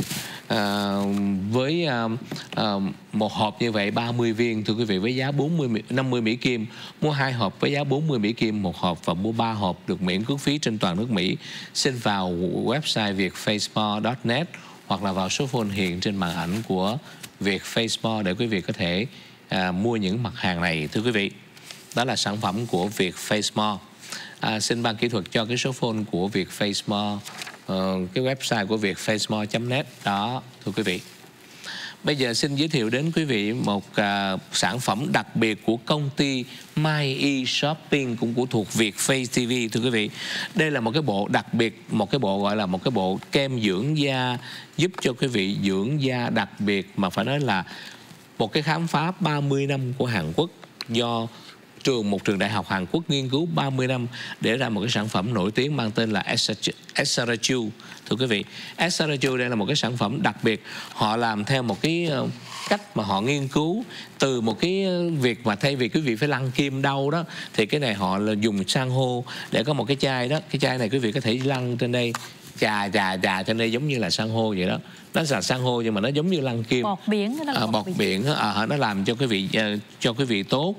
Với một hộp như vậy 30 viên, thưa quý vị, với giá 50 Mỹ Kim. Mua 2 hộp với giá 40 Mỹ Kim một hộp, và mua 3 hộp được miễn cước phí trên toàn nước Mỹ. Xin vào website vietfacemore.net hoặc là vào số phone hiện trên màn ảnh của Việt Face More để quý vị có thể mua những mặt hàng này, thưa quý vị. Đó là sản phẩm của Việt Face More. Xin ban kỹ thuật cho cái số phone của Việt Face More, cái website của vietfacemore.net đó, thưa quý vị. Bây giờ xin giới thiệu đến quý vị một sản phẩm đặc biệt của công ty My Shopping, cũng của thuộc Việt Face TV, thưa quý vị. Đây là một cái bộ đặc biệt, một cái bộ gọi là một cái bộ kem dưỡng da giúp cho quý vị dưỡng da đặc biệt, mà phải nói là một cái khám phá 30 năm của Hàn Quốc, do một trường đại học Hàn Quốc nghiên cứu 30 năm để ra một cái sản phẩm nổi tiếng mang tên là Esarachu. Thưa quý vị, Esarachu đây là một cái sản phẩm đặc biệt. Họ làm theo một cái cách mà họ nghiên cứu từ một cái việc mà thay vì quý vị phải lăn kim đâu đó, thì cái này họ là dùng san hô để có một cái chai đó. Cái chai này quý vị có thể lăn trên đây, chà trên đây giống như là san hô vậy đó. Nó là san hô nhưng mà nó giống như lăn kim, bọt biển đó, bọt biển nó làm cho quý vị tốt,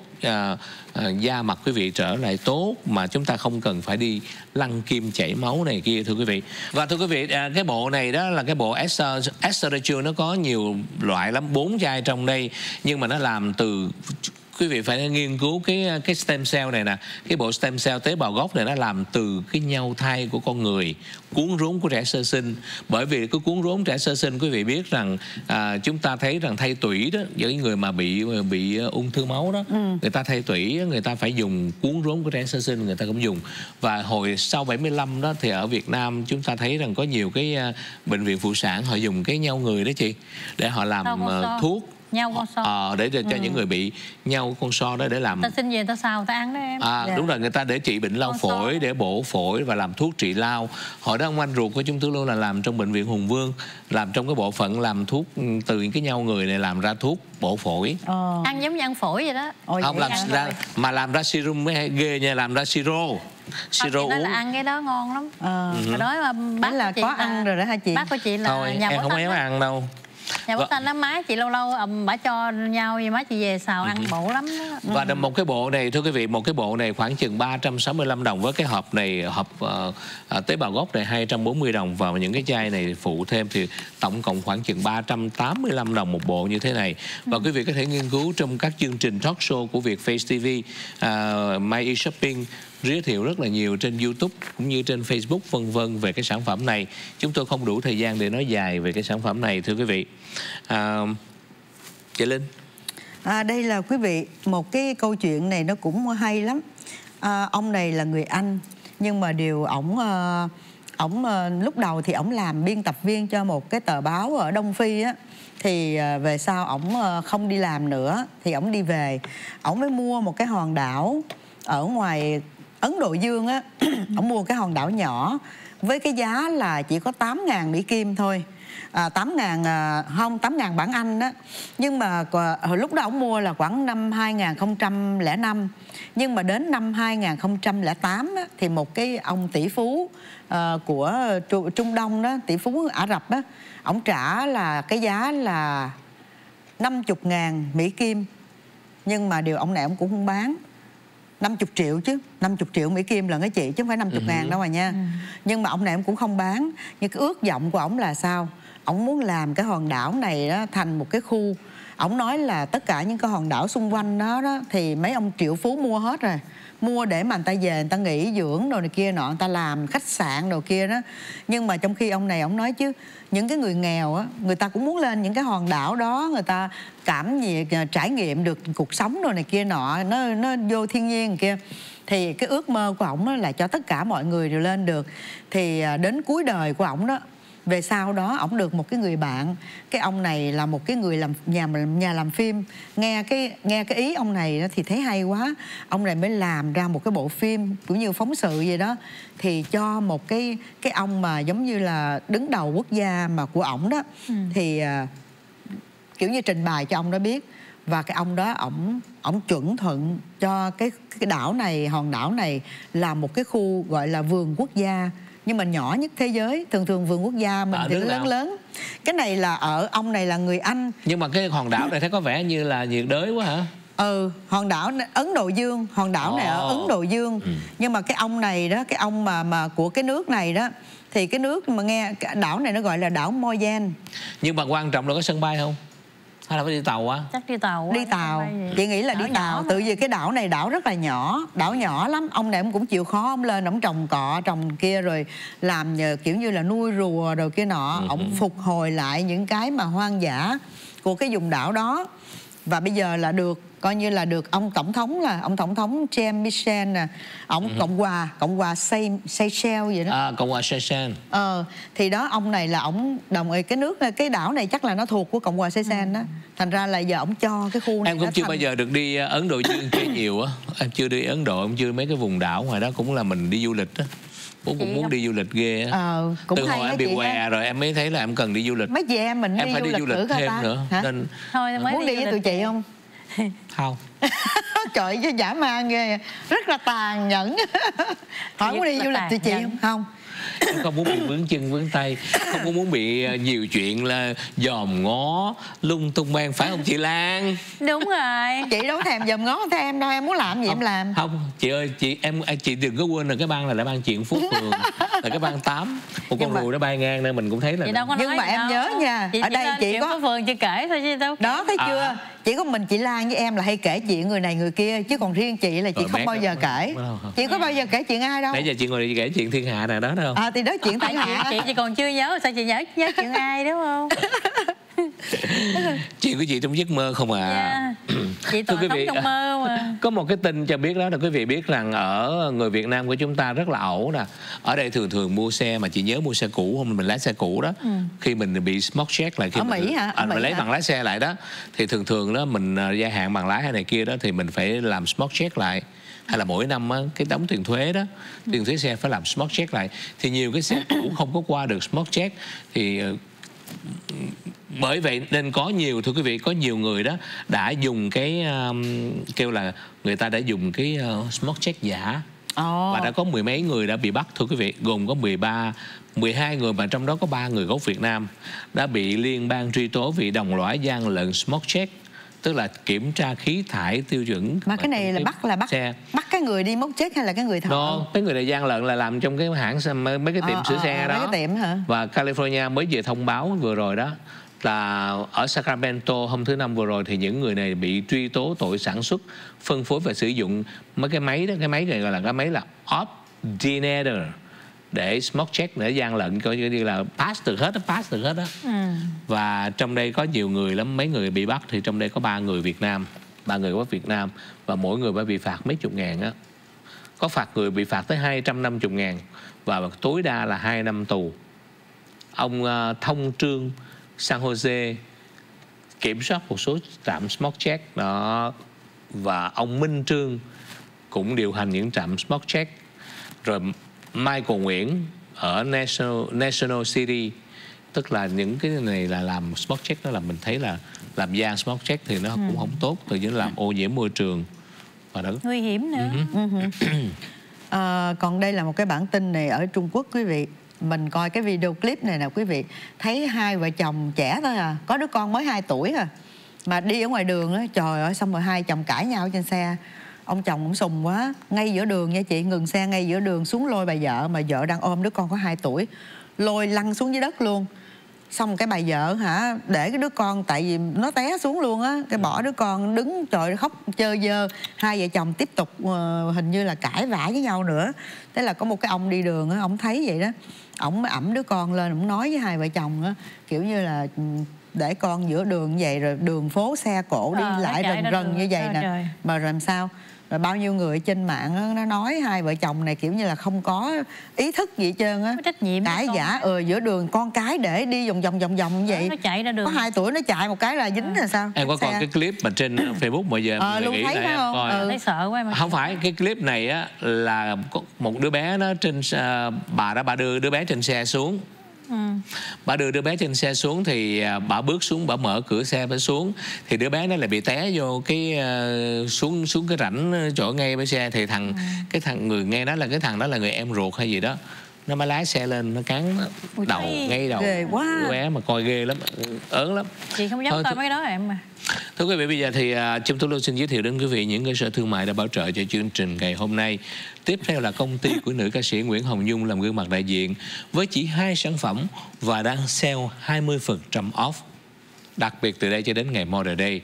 da mặt quý vị trở lại tốt, mà chúng ta không cần phải đi lăn kim chảy máu này kia, thưa quý vị. Và thưa quý vị, cái bộ này đó là cái bộ Esarachu, nó có nhiều loại lắm, 4 chai trong đây, nhưng mà nó làm từ, quý vị phải nghiên cứu cái stem cell này nè. Cái bộ stem cell tế bào gốc này nó làm từ cái nhau thai của con người, cuốn rốn của trẻ sơ sinh. Bởi vì cái cuốn rốn trẻ sơ sinh, quý vị biết rằng chúng ta thấy rằng thay tủy đó, những người mà bị ung thư máu đó, người ta thay tủy, người ta phải dùng cuốn rốn của trẻ sơ sinh, người ta cũng dùng. Và hồi sau 75 đó thì ở Việt Nam chúng ta thấy rằng có nhiều cái bệnh viện phụ sản họ dùng cái nhau người đó chị, để họ làm thuốc nhau con so, để cho những người bị nhau con so đó, để làm ta sinh về ta xào ta ăn đó em. Đúng rồi, người ta để trị bệnh lao phổi, để bổ phổi và làm thuốc trị lao. Hồi đó ông anh ruột của chúng tôi luôn là làm trong bệnh viện Hùng Vương, làm trong cái bộ phận làm thuốc từ những cái nhau người này, làm ra thuốc bổ phổi. Ăn giống như ăn phổi vậy đó. Không làm ra mà làm ra serum mới ghê nha, làm ra siro uống. Là ăn cái đó ngon lắm. Hồi đó mà bác là có ăn rồi đó hả chị? Bác của chị là thôi, nhà em không éo ăn đâu. Nhà bác Thanh đó, má chị lâu lâu bả cho nhau, vì má chị về xào ăn bổ lắm đó. Và một cái bộ này, thưa quý vị, một cái bộ này khoảng chừng 365 đồng. Với cái hộp này, hộp tế bào gốc này 240 đồng. Và những cái chai này phụ thêm thì tổng cộng khoảng chừng 385 đồng một bộ như thế này. Và quý vị có thể nghiên cứu trong các chương trình talk show của Việt Face TV, My Shopping giới thiệu rất là nhiều trên YouTube cũng như trên Facebook vân vân về cái sản phẩm này. Chúng tôi không đủ thời gian để nói dài về cái sản phẩm này, thưa quý vị. Chị Linh. Đây là quý vị, một cái câu chuyện này nó cũng hay lắm. Ông này là người Anh, nhưng mà điều ổng lúc đầu thì ổng làm biên tập viên cho một cái tờ báo ở Đông Phi á. Thì về sau ổng không đi làm nữa thì ổng đi về, ổng mới mua một cái hòn đảo ở ngoài Ấn Độ Dương á, ổng mua cái hòn đảo nhỏ với cái giá là chỉ có 8.000 Mỹ Kim thôi. 8.000 bảng Anh đó. Nhưng mà hồi lúc đó ổng mua là khoảng năm 2005. Nhưng mà đến năm 2008 á, thì một cái ông tỷ phú của Trung Đông đó, tỷ phú Ả Rập đó, ổng trả là cái giá là 50.000 Mỹ Kim. Nhưng mà điều ông này ông cũng không bán. 50 triệu chứ, 50 triệu Mỹ Kim lần đó chị, chứ không phải 50.000 đâu mà nha. Nhưng mà ông này ông cũng không bán. Nhưng cái ước vọng của ông là sao? Ông muốn làm cái hòn đảo này đó thành một cái khu. Ông nói là tất cả những cái hòn đảo xung quanh đó thì mấy ông triệu phú mua hết rồi. Mua để mà người ta về, người ta nghỉ dưỡng đồ này kia nọ, người ta làm khách sạn đồ kia đó. Nhưng mà trong khi ông này ông nói chứ những cái người nghèo á, người ta cũng muốn lên những cái hòn đảo đó, người ta trải nghiệm được cuộc sống đồ này kia nọ, nó vô thiên nhiên kia. Thì cái ước mơ của ổng là cho tất cả mọi người đều lên được. Thì đến cuối đời của ổng đó, về sau đó ổng được một cái người bạn, cái ông này là một cái người nhà làm phim, nghe cái ý ông này đó thì thấy hay quá, ông này mới làm ra một cái bộ phim cũng như phóng sự vậy đó, thì cho một cái ông mà giống như là đứng đầu quốc gia mà của ổng đó, thì kiểu như trình bày cho ông đó biết, và cái ông đó ổng chuẩn thuận cho cái đảo này, hòn đảo này là một cái khu gọi là vườn quốc gia, nhưng mà nhỏ nhất thế giới. Thường vườn quốc gia mình thì lớn. Cái này là ông này là người Anh. Nhưng mà cái hòn đảo này thấy có vẻ như là nhiệt đới quá hả? Hòn đảo Ấn Độ Dương, hòn đảo này ở Ấn Độ Dương. Nhưng mà cái ông này đó, cái ông mà của cái nước này đó, thì cái nước mà nghe cái đảo này nó gọi là đảo Moyen. Nhưng mà quan trọng là có sân bay không? Hay là phải đi tàu á? Chắc đi tàu quá. Đi tàu. Chị nghĩ là đi tàu. Tự vì cái đảo này đảo rất là nhỏ. Đảo nhỏ lắm. Ông này ông cũng chịu khó. Ông lên ông trồng cọ trồng kia, rồi làm kiểu như là nuôi rùa rồi kia nọ. Ông phục hồi lại những cái mà hoang dã của cái vùng đảo đó. Và bây giờ là được, coi như là được ông tổng thống James Michel nè, ông Cộng hòa Seychelles vậy đó. Cộng hòa Seychelles. Thì đó, ông này là ông đồng ý cái đảo này chắc là nó thuộc của Cộng hòa Seychelles đó. Thành ra là giờ ông cho cái khu này. Em cũng chưa bao giờ được đi Ấn Độ Dương kia nhiều á. Em chưa đi Ấn Độ, em chưa mấy cái vùng đảo ngoài đó, cũng là mình đi du lịch á. Cũng muốn đi du lịch ghê á. Từ hồi em bị què rồi em mới thấy là em cần đi du lịch. Mấy chị em mình phải đi du lịch thêm nữa. Nên thôi mới muốn đi với tụi chị không? Không. Trời ơi, dã man ghê, rất là tàn nhẫn. Hỏi muốn đi du lịch tụi chị không? Em không muốn bị vướng chân vướng tay, không muốn bị nhiều chuyện là dòm ngó lung tung ban, phải không chị Lan? Đúng rồi. Chị đâu thèm dòm ngó theo em đâu, em muốn làm gì em làm. Không chị ơi, chị đừng có quên là cái bang là bang Chuyện Phú Phường, là cái bang 8, một con rùi nó bay ngang nên mình cũng thấy là. Nhưng mà em nhớ nha, ở đây chị có Phường chị kể thôi chứ đâu. Đó thấy chưa? Chỉ có mình chị Lan với em là hay kể chuyện người này người kia, chứ còn riêng chị là chị không bao giờ kể. Chị có bao giờ kể chuyện ai đâu. Nãy giờ chị ngồi chị kể chuyện thiên hạ này đó đâu. Thì đó chuyện thiên hạ. Chị còn chưa nhớ, sao chị nhớ chuyện ai đúng không? Chuyện của chị trong giấc mơ không à. Chị toàn sống trong mơ mà. Có một cái tin cho biết đó là quý vị biết rằng ở người Việt Nam của chúng ta rất là ẩu nè. Ở đây thường mua xe, mà chị nhớ mua xe cũ không, mình lái xe cũ đó, khi mình bị smoke check lại, khi ở Mỹ hả? Mình lấy bằng lái xe lại đó, thì thường đó mình gia hạn bằng lái hay này kia đó thì mình phải làm smoke check lại. Hay là mỗi năm á, cái đóng tiền thuế đó, tiền thuế xe phải làm smoke check lại. Thì nhiều cái xe cũ không có qua được smoke check. Thì bởi vậy nên có nhiều, thưa quý vị, có nhiều người đó đã dùng cái kêu là người ta đã dùng cái smoke check giả. Và đã có mười mấy người đã bị bắt, thưa quý vị, gồm có 12 người, mà trong đó có 3 người gốc Việt Nam đã bị liên bang truy tố vì đồng loại gian lận smoke check, tức là kiểm tra khí thải tiêu chuẩn. Mà cái này là bắt cái người đi móc check hay là cái người thợ? Đó, cái người này gian lận là làm trong cái hãng mấy cái tiệm sửa xe đó. Mấy cái tiệm hả? Và California mới vừa thông báo vừa rồi đó là ở Sacramento hôm thứ Năm vừa rồi thì những người này bị truy tố tội sản xuất, phân phối và sử dụng mấy cái máy đó, cái máy này gọi là cái máy là Obdinator để smoke check, để gian lận, coi như là pass được hết đó. Và trong đây có nhiều người lắm, mấy người bị bắt thì trong đây có 3 người Việt Nam, 3 người gốc Việt Nam, và mỗi người phải bị phạt mấy chục ngàn á. Có phạt người bị phạt tới 250.000 và tối đa là 2 năm tù. Ông Thông Trương San Jose kiểm soát một số trạm smoke check đó, và ông Minh Trương cũng điều hành những trạm Spot Check. Rồi Michael Nguyễn ở National City, tức là những cái này là làm Spot Check, đó là mình thấy là làm da Spot Check thì nó cũng không tốt, tự nhiên làm ô nhiễm môi trường và đó nguy hiểm nữa. Còn đây là một cái bản tin này ở Trung Quốc quý vị. Mình coi cái video clip này nè quý vị, thấy hai vợ chồng trẻ thôi à, có đứa con mới 2 tuổi à, mà đi ở ngoài đường á, trời ơi, xong rồi hai chồng cãi nhau trên xe. Ông chồng cũng sùng quá, ngay giữa đường nha chị, ngừng xe ngay giữa đường xuống lôi bà vợ, mà vợ đang ôm đứa con có 2 tuổi, lôi lăn xuống dưới đất luôn. Xong cái bà vợ để cái đứa con, tại vì nó té xuống luôn á, cái bỏ đứa con đứng trời khóc chơ vơ. Hai vợ chồng tiếp tục hình như là cãi vã với nhau nữa. Thế là có một cái ông đi đường á, ông thấy vậy đó, ổng mới ẵm đứa con lên, ổng nói với hai vợ chồng á, kiểu như là để con giữa đường như vậy, rồi đường phố xe cộ đi lại rần rần như vậy nè, mà làm sao. Rồi bao nhiêu người trên mạng đó, nó nói hai vợ chồng này kiểu như là không có ý thức gì hết trơn á, trách nhiệm, cãi vã giữa đường con cái để đi vòng vòng như vậy. Nó chạy ra đường, có 2 tuổi nó chạy một cái là dính là sao. Em có coi cái clip mà trên Facebook bây giờ luôn nghĩ thấy là em coi thấy sợ quá mà. Không phải, cái clip này á là một đứa bé nó trên bà đưa đứa bé trên xe xuống. Bà đưa đứa bé trên xe xuống thì bà bước xuống, bà mở cửa xe bà xuống, thì đứa bé nó lại bị té vô cái xuống cái rãnh chỗ ngay bên xe. Thì cái thằng người nghe nói là cái thằng đó là người em ruột hay gì đó, nó mới lái xe lên, nó cán đầu ngay đầu đứa bé, mà coi ghê lắm, ớn lắm. Chị không dám coi mấy đó em mà. Thưa quý vị, bây giờ thì Trâm Tú Lưu xin giới thiệu đến quý vị những cơ sở thương mại đã bảo trợ cho chương trình ngày hôm nay. Tiếp theo là công ty của nữ ca sĩ Nguyễn Hồng Nhung làm gương mặt đại diện với chỉ 2 sản phẩm và đang sale 20% off, đặc biệt từ đây cho đến ngày Mother Day.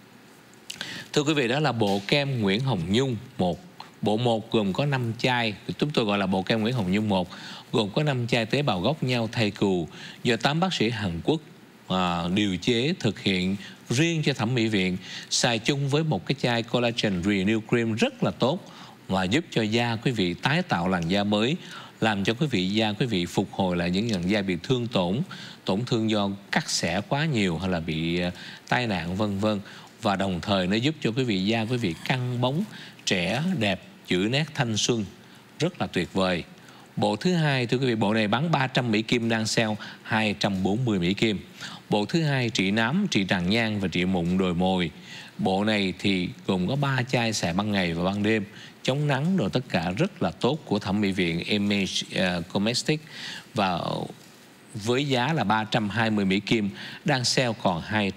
Thưa quý vị, đó là bộ kem Nguyễn Hồng Nhung 1. Bộ 1 gồm có 5 chai, chúng tôi gọi là bộ kem Nguyễn Hồng Nhung 1, gồm có 5 chai tế bào gốc nhau thay cừu do 8 bác sĩ Hàn Quốc điều chế thực hiện riêng cho thẩm mỹ viện, xài chung với một cái chai collagen renew cream rất là tốt và giúp cho da quý vị tái tạo làn da mới, làm cho quý vị da quý vị phục hồi lại những làn da bị tổn thương do cắt xẻ quá nhiều hay là bị tai nạn vân vân, và đồng thời nó giúp cho quý vị da quý vị căng bóng, trẻ đẹp, giữ nét thanh xuân, rất là tuyệt vời. Bộ thứ hai, thưa quý vị, bộ này bán 300 Mỹ Kim, đang sale 240 Mỹ Kim. Bộ thứ hai trị nám, trị tràng nhang và trị mụn đồi mồi. Bộ này thì gồm có 3 chai xài ban ngày và ban đêm, chống nắng rồi tất cả rất là tốt của thẩm mỹ viện Image Cosmetics, và với giá là 320 Mỹ Kim, đang sale còn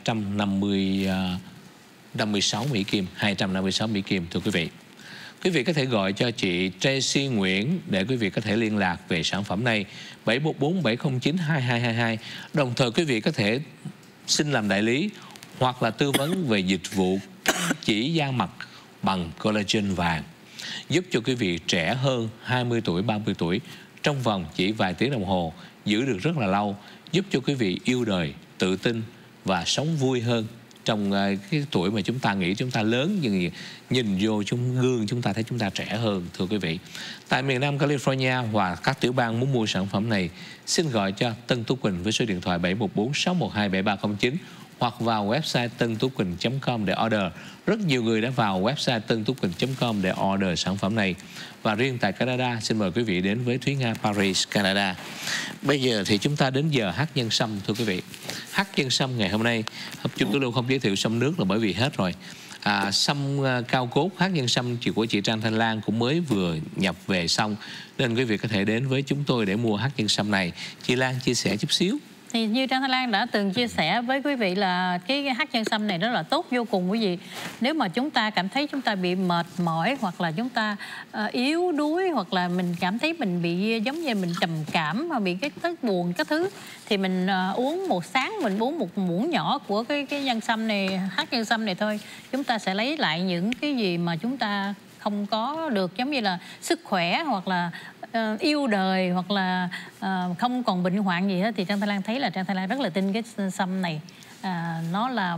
256 Mỹ Kim, 256 Mỹ Kim thưa quý vị. Quý vị có thể gọi cho chị Tracy Nguyễn để quý vị có thể liên lạc về sản phẩm này, 714 709 2222. Đồng thời quý vị có thể xin làm đại lý hoặc là tư vấn về dịch vụ chỉ da mặt bằng collagen vàng, giúp cho quý vị trẻ hơn 20 tuổi, 30 tuổi trong vòng chỉ vài tiếng đồng hồ, giữ được rất là lâu, giúp cho quý vị yêu đời, tự tin và sống vui hơn trong cái tuổi mà chúng ta nghĩ chúng ta lớn, nhưng nhìn vô trong gương chúng ta thấy chúng ta trẻ hơn thưa quý vị. Tại miền Nam California và các tiểu bang muốn mua sản phẩm này, xin gọi cho Tân Tú Quỳnh với số điện thoại 714 612 7309 hoặc vào website tântuquỳnh.com để order. Rất nhiều người đã vào website tântuquỳnh.com để order sản phẩm này. Và riêng tại Canada, xin mời quý vị đến với Thúy Nga Paris, Canada. Bây giờ thì chúng ta đến giờ hát nhân sâm thưa quý vị. Hát nhân sâm ngày hôm nay, chúng tôi luôn không giới thiệu sâm nước là bởi vì hết rồi. Sâm cao cốt hát nhân sâm của chị Trang Thanh Lan cũng mới vừa nhập về xong, nên quý vị có thể đến với chúng tôi để mua hát nhân sâm này. Chị Lan chia sẻ chút xíu. Thì như Trang Thanh Lan đã từng chia sẻ với quý vị là cái hắc nhân sâm này rất là tốt vô cùng quý vị. Nếu mà chúng ta cảm thấy chúng ta bị mệt mỏi, hoặc là chúng ta yếu đuối, hoặc là mình cảm thấy mình bị giống như mình trầm cảm và bị cái tức buồn các thứ, thì mình uống một sáng mình uống một muỗng nhỏ của cái nhân sâm này, hắc nhân sâm này thôi, chúng ta sẽ lấy lại những cái gì mà chúng ta không có được, giống như là sức khỏe hoặc là yêu đời, hoặc là không còn bệnh hoạn gì hết. Thì Trang Thanh Lan thấy là Trang Thanh Lan rất là tin cái sâm này, nó là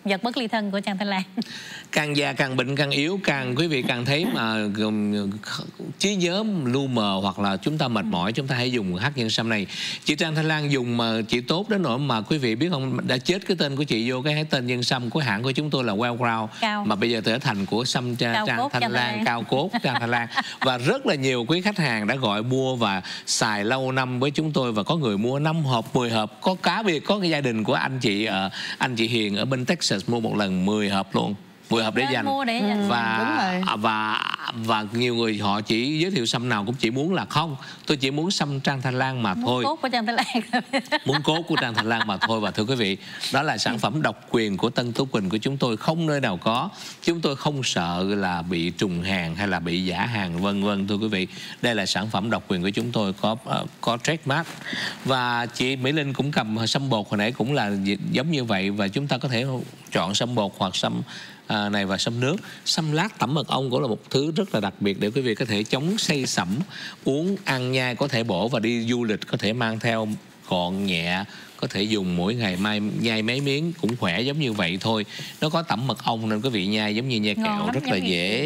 vật bất ly thân của Trang Thanh Lan. Càng già càng bệnh càng yếu, quý vị càng thấy mà trí nhớ lu mờ hoặc là chúng ta mệt mỏi, chúng ta hãy dùng hắc nhân sâm này. Chị Trang Thanh Lan dùng mà chị tốt đến nỗi mà quý vị biết không, đã chết cái tên của chị vô cái tên nhân sâm của hãng của chúng tôi là Well Crown, mà bây giờ trở thành của sâm Trang Thanh Lan, cao cốt Trang Thanh Lan. Và rất là nhiều quý khách hàng đã gọi mua và xài lâu năm với chúng tôi, và có người mua 5 hộp, 10 hộp, có cá biệt có cái gia đình của anh chị Hiền ở bên Texas mua một lần 10 hộp luôn. 10 hộp để dành. Và nhiều người họ chỉ giới thiệu sâm nào cũng chỉ muốn là không, tôi chỉ muốn sâm Trang Thanh Lan mà thôi. Muốn cốt của Trang Thanh Lan. Muốn cốt của Trang Thanh Lan mà thôi. Và thưa quý vị, đó là sản phẩm độc quyền của Tân Tú Quỳnh của chúng tôi, không nơi nào có. Chúng tôi không sợ là bị trùng hàng hay là bị giả hàng vân vân. Thưa quý vị, đây là sản phẩm độc quyền của chúng tôi, có trademark. Và chị Mỹ Linh cũng cầm sâm bột hồi nãy cũng là giống như vậy, và chúng ta có thể chọn sâm bột hoặc sâm này và sâm nước. Sâm lát tẩm mật ong cũng là một thứ rất là đặc biệt để quý vị có thể chống say sẩm, uống ăn nhai có thể bổ, và đi du lịch có thể mang theo gọn nhẹ, có thể dùng mỗi ngày nhai mấy miếng cũng khỏe giống như vậy thôi. Nó có tẩm mật ong nên quý vị nhai giống như nhai kẹo, rất là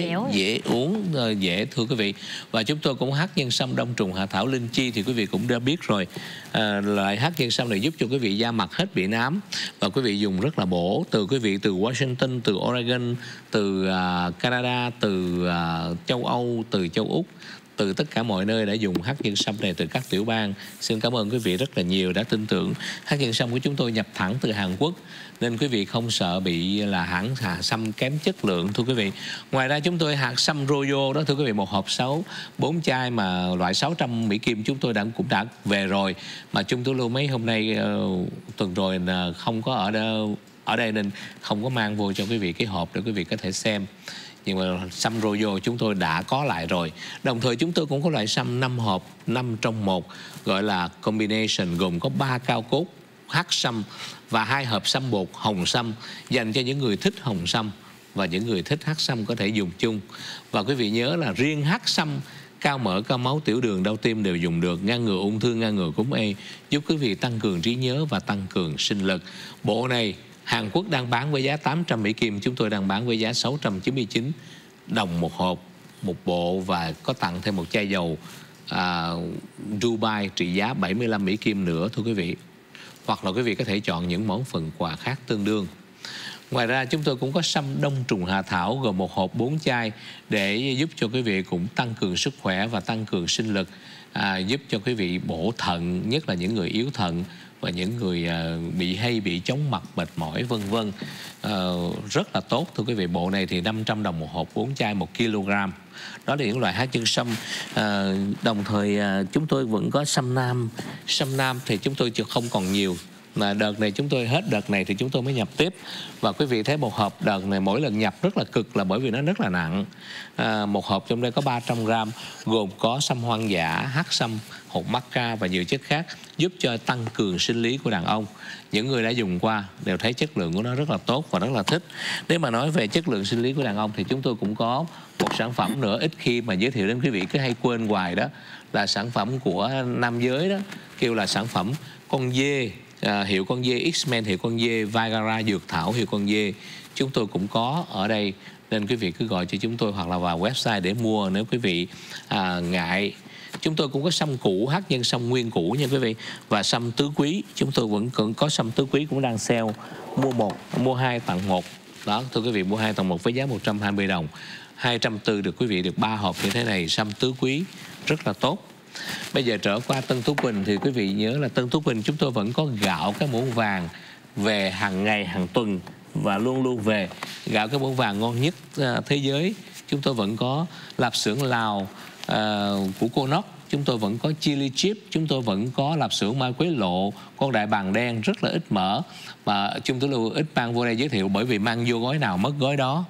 dễ uống, dễ thưa quý vị. Và chúng tôi cũng hắc nhân sâm đông trùng hạ thảo linh chi thì quý vị cũng đã biết rồi. Loại hắc nhân sâm này giúp cho quý vị da mặt hết bị nám, và quý vị dùng rất là bổ. Từ quý vị từ Washington, từ Oregon, từ Canada, từ châu Âu, từ châu Úc, từ tất cả mọi nơi đã dùng hắc nhân sâm này, từ các tiểu bang. Xin cảm ơn quý vị rất là nhiều đã tin tưởng. Hắc nhân sâm của chúng tôi nhập thẳng từ Hàn Quốc nên quý vị không sợ bị là hãng sâm kém chất lượng thưa quý vị. Ngoài ra chúng tôi hạt sâm Royo đó thưa quý vị, một hộp 4 chai mà loại 600 Mỹ Kim chúng tôi cũng đã về rồi, mà chúng tôi lưu mấy hôm nay tuần rồi không có ở đây nên không có mang vô cho quý vị cái hộp để quý vị có thể xem. Nhưng mà sâm Royo chúng tôi đã có lại rồi. Đồng thời chúng tôi cũng có loại sâm 5 hộp, 5 trong 1, gọi là combination, gồm có 3 cao cốt hắc sâm và 2 hộp sâm bột hồng sâm, dành cho những người thích hồng sâm và những người thích hắc sâm có thể dùng chung. Và quý vị nhớ là riêng hắc sâm cao mỡ, cao máu, tiểu đường, đau tim đều dùng được, ngăn ngừa ung thư, ngăn ngừa cúm A, giúp quý vị tăng cường trí nhớ và tăng cường sinh lực. Bộ này Hàn Quốc đang bán với giá 800 Mỹ Kim, chúng tôi đang bán với giá 699 đồng một hộp, một bộ, và có tặng thêm một chai dầu Dubai trị giá 75 Mỹ Kim nữa thưa quý vị. Hoặc là quý vị có thể chọn những món phần quà khác tương đương. Ngoài ra chúng tôi cũng có sâm đông trùng hạ thảo gồm một hộp 4 chai để giúp cho quý vị cũng tăng cường sức khỏe và tăng cường sinh lực, giúp cho quý vị bổ thận, nhất là những người yếu thận và những người bị chóng mặt, mệt mỏi vân vân. Rất là tốt thưa quý vị. Bộ này thì 500 đồng một hộp, 4 chai 1 kg. Đó là những loại hắc nhân sâm. Đồng thời chúng tôi vẫn có sâm nam. Sâm nam thì chúng tôi không còn nhiều, mà đợt này chúng tôi hết đợt này thì chúng tôi mới nhập tiếp. Và quý vị thấy một hộp đợt này mỗi lần nhập rất là cực, là bởi vì nó rất là nặng. Một hộp trong đây có 300 gram, gồm có sâm hoang dã, hắc sâm, hột maca và nhiều chất khác, giúp cho tăng cường sinh lý của đàn ông. Những người đã dùng qua đều thấy chất lượng của nó rất là tốt và rất là thích. Nếu mà nói về chất lượng sinh lý của đàn ông thì chúng tôi cũng có một sản phẩm nữa ít khi mà giới thiệu đến quý vị, cứ hay quên hoài, đó là sản phẩm của nam giới đó, kêu là sản phẩm con dê. Hiệu con dê X-Men, hiệu con dê Vigara dược thảo hiệu con dê, chúng tôi cũng có ở đây, nên quý vị cứ gọi cho chúng tôi hoặc là vào website để mua nếu quý vị ngại. Chúng tôi cũng có sâm củ, hắc nhân sâm nguyên củ nha quý vị, và sâm tứ quý. Chúng tôi vẫn có sâm tứ quý cũng đang sale, mua 2 tặng 1. Đó thưa quý vị, mua 2 tặng 1 với giá 120 đồng, 240 được quý vị được 3 hộp như thế này, sâm tứ quý rất là tốt. Bây giờ trở qua Tân Tú Quỳnh thì quý vị nhớ là Tân Tú Quỳnh chúng tôi vẫn có gạo cái muỗng vàng về hàng ngày, hàng tuần và luôn luôn về. Gạo cái muỗng vàng ngon nhất thế giới. Chúng tôi vẫn có lạp xưởng Lào của cô Nóc. Chúng tôi vẫn có chili chip. Chúng tôi vẫn có lạp xưởng mai quế lộ, con đại bàng đen rất là ít mỡ, mà chúng tôi luôn ít mang vô đây giới thiệu, bởi vì mang vô gói nào mất gói đó.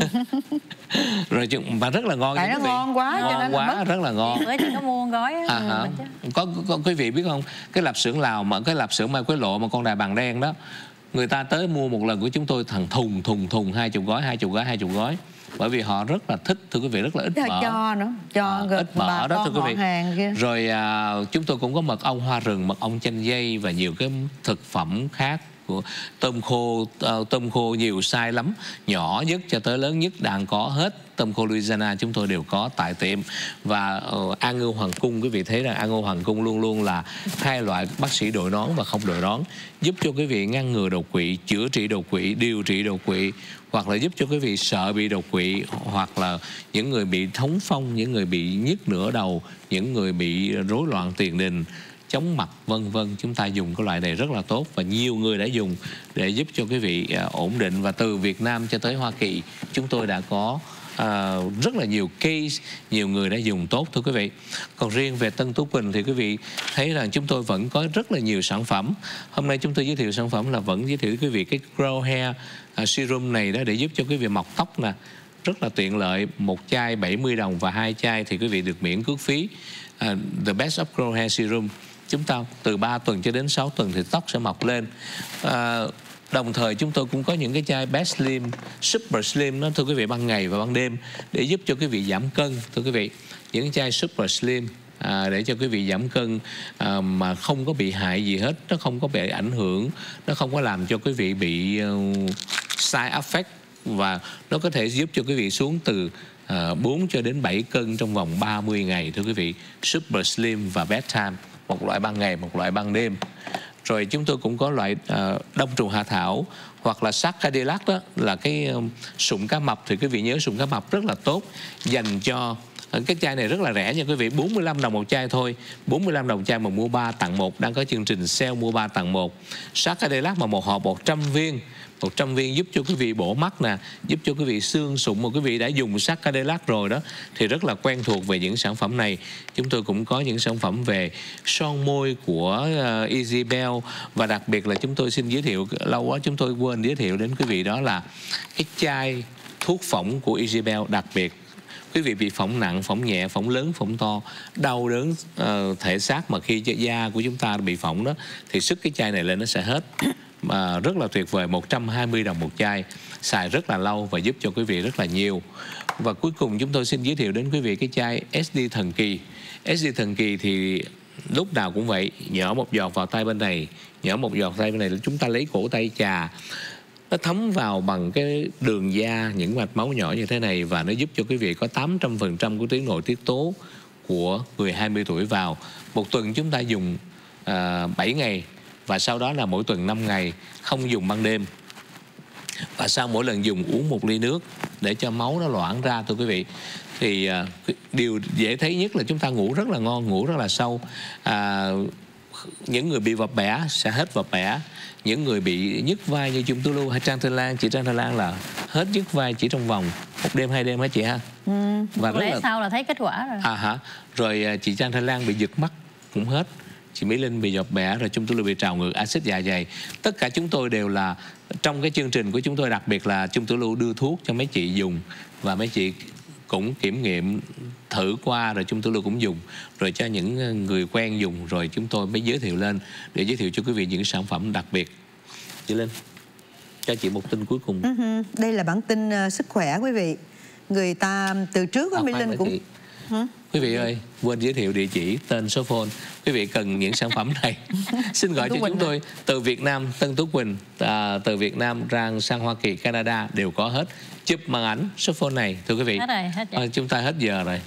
Rồi mà rất là ngon. Tại nó ngon quá, ngon quá, rất là ngon. Bữa chị có mua gói có quý vị biết không, cái lạp xưởng Lào mà cái lạp xưởng mai quế lộ mà con đại bàng đen đó, người ta tới mua một lần của chúng tôi thằng thùng 20 gói. Bởi vì họ rất là thích thưa quý vị, rất là ít mỡ. Cho nữa, cho ít mỡ đó thưa quý vị. Rồi chúng tôi cũng có mật ong hoa rừng, mật ong chanh dây và nhiều cái thực phẩm khác của tôm khô nhiều size lắm, nhỏ nhất cho tới lớn nhất đang có hết. Tôm khô Louisiana chúng tôi đều có tại tiệm. Và An Ngưu Hoàng Cung, quý vị thấy rằng An Ngưu Hoàng Cung luôn luôn là hai loại bác sĩ đội nón và không đội nón, giúp cho quý vị ngăn ngừa đột quỵ, chữa trị đột quỵ, điều trị đột quỵ, hoặc là giúp cho quý vị sợ bị đột quỵ, hoặc là những người bị thống phong, những người bị nhức nửa đầu, những người bị rối loạn tiền đình, chóng mặt vân vân. Chúng ta dùng cái loại này rất là tốt và nhiều người đã dùng để giúp cho quý vị ổn định. Và từ Việt Nam cho tới Hoa Kỳ chúng tôi đã có rất là nhiều case, nhiều người đã dùng tốt thưa quý vị. Còn riêng về Tân Tú Quỳnh thì quý vị thấy rằng chúng tôi vẫn có rất là nhiều sản phẩm. Hôm nay chúng tôi giới thiệu sản phẩm là vẫn giới thiệu với quý vị cái Grow Hair Serum này đó, để giúp cho quý vị mọc tóc nè. Rất là tiện lợi, một chai 70 đồng và 2 chai thì quý vị được miễn cước phí. The Best of Grow Hair Serum, chúng ta từ 3 tuần cho đến 6 tuần thì tóc sẽ mọc lên. Đồng thời chúng tôi cũng có những cái chai Best Slim, Super Slim đó thưa quý vị, ban ngày và ban đêm để giúp cho quý vị giảm cân thưa quý vị. Những chai Super Slim để cho quý vị giảm cân mà không có bị hại gì hết, nó không có bị ảnh hưởng, nó không có làm cho quý vị bị side effect, và nó có thể giúp cho quý vị xuống từ 4 cho đến 7 cân trong vòng 30 ngày thưa quý vị. Super Slim và Bedtime, một loại ban ngày, một loại ban đêm. Rồi chúng tôi cũng có loại đông trùng hạ thảo hoặc là Sacadilac, đó là cái sụn cá mập. Thì quý vị nhớ sụn cá mập rất là tốt, dành cho cái chai này rất là rẻ nha quý vị, 45 đồng một chai thôi. 45 đồng chai mà mua 3 tặng 1, đang có chương trình sale mua 3 tặng 1. Sacadilac mà một hộp 100 viên. 100 viên giúp cho quý vị bổ mắt nè, giúp cho quý vị xương sụn. Mà quý vị đã dùng Sacadilac rồi đó thì rất là quen thuộc về những sản phẩm này. Chúng tôi cũng có những sản phẩm về son môi của Isabel, và đặc biệt là chúng tôi xin giới thiệu, lâu quá chúng tôi quên giới thiệu đến quý vị, đó là cái chai thuốc phỏng của Isabel. Đặc biệt quý vị bị phỏng nặng, phỏng nhẹ, phỏng lớn, phỏng to, đau đớn thể xác mà khi da của chúng ta bị phỏng đó, thì sức cái chai này lên nó sẽ hết. Mà rất là tuyệt vời, 120 đồng một chai, xài rất là lâu và giúp cho quý vị rất là nhiều. Và cuối cùng chúng tôi xin giới thiệu đến quý vị cái chai SD Thần Kỳ. SD Thần Kỳ thì lúc nào cũng vậy, nhỏ một giọt vào tay bên này, nhỏ một giọt tay bên này, chúng ta lấy cổ tay chà, nó thấm vào bằng cái đường da, những mạch máu nhỏ như thế này, và nó giúp cho quý vị có 800% của tuyến nội tiết tố của người 20 tuổi vào. Một tuần chúng ta dùng 7 ngày, và sau đó là mỗi tuần 5 ngày, không dùng ban đêm. Và sau mỗi lần dùng uống 1 ly nước để cho máu nó loãng ra thưa quý vị. Thì điều dễ thấy nhất là chúng ta ngủ rất là ngon, ngủ rất là sâu. Những người bị vập bẻ sẽ hết vập bẻ. Những người bị nhức vai như Chung Tulu hay Trang Thanh Lan, chị Trang Thanh Lan là hết nhức vai chỉ trong vòng 1 đêm 2 đêm hả chị ha? Và lẽ sau là thấy kết quả rồi. Rồi chị Trang Thanh Lan bị giật mắt cũng hết. Chị Mỹ Linh bị vập bẻ, rồi Chung Tulu bị trào ngược axit dạ dày. Tất cả chúng tôi đều là trong cái chương trình của chúng tôi, đặc biệt là Chung Tulu đưa thuốc cho mấy chị dùng, và mấy chị cũng kiểm nghiệm thử qua, rồi Chung Tulu cũng dùng, rồi cho những người quen dùng, rồi chúng tôi mới giới thiệu lên để giới thiệu cho quý vị những sản phẩm đặc biệt. Chị Linh, cho chị một tin cuối cùng. Đây là bản tin sức khỏe quý vị. Người ta từ trước Mỹ Linh cũng... Quý vị ơi, quên giới thiệu địa chỉ, tên, số phone. Quý vị cần những sản phẩm này xin gọi cho chúng tôi từ Việt Nam, Tân Tú Quỳnh, từ Việt Nam sang Hoa Kỳ, Canada đều có hết. Chụp màn ảnh số phone này thưa quý vị. Hết rồi. Chúng ta hết giờ rồi.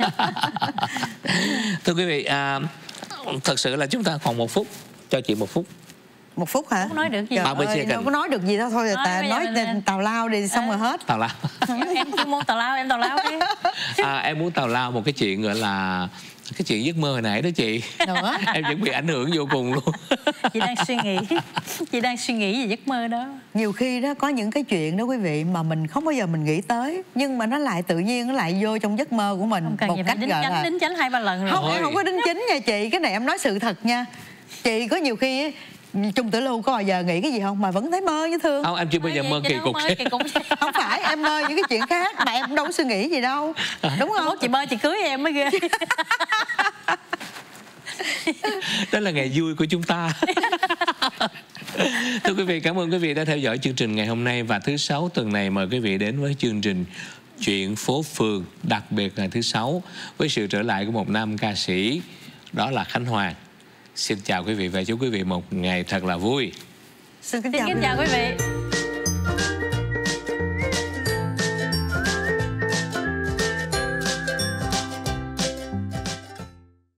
Thưa quý vị, thật sự là chúng ta còn 1 phút, cho chị 1 phút. 1 phút hả? Không nói được gì. Đâu có nói được gì đâu, thôi nói tào lao đi xong rồi hết. Tào lao. Em chưa muốn tào lao, em tào lao đi. Em muốn tào lao một cái chuyện gọi là cái chuyện giấc mơ hồi nãy đó chị. Em vẫn bị ảnh hưởng vô cùng luôn. Chị đang suy nghĩ về giấc mơ đó. Nhiều khi đó có những cái chuyện đó quý vị mà mình không bao giờ mình nghĩ tới, nhưng mà nó lại tự nhiên nó lại vô trong giấc mơ của mình một cách gọi là đính chánh 2-3 lần rồi. Không, em không có đính chính nha chị, cái này em nói sự thật nha. Chị có nhiều khi Chung Tử Lưu có bao giờ nghĩ cái gì không mà vẫn thấy mơ như thường? Không, em chưa bao giờ mơ kỳ cục. Không phải, em mơ những cái chuyện khác mà em đâu có suy nghĩ gì đâu, đúng không? Chị mơ chị cưới em mới ghê. Đó là ngày vui của chúng ta. Thưa quý vị, cảm ơn quý vị đã theo dõi chương trình ngày hôm nay. Và thứ Sáu tuần này mời quý vị đến với chương trình Chuyện Phố Phường, đặc biệt là thứ Sáu, với sự trở lại của một nam ca sĩ, đó là Khánh Hoàng. Xin chào quý vị và chúc quý vị một ngày thật là vui. Xin kính Xin kính chào quý vị.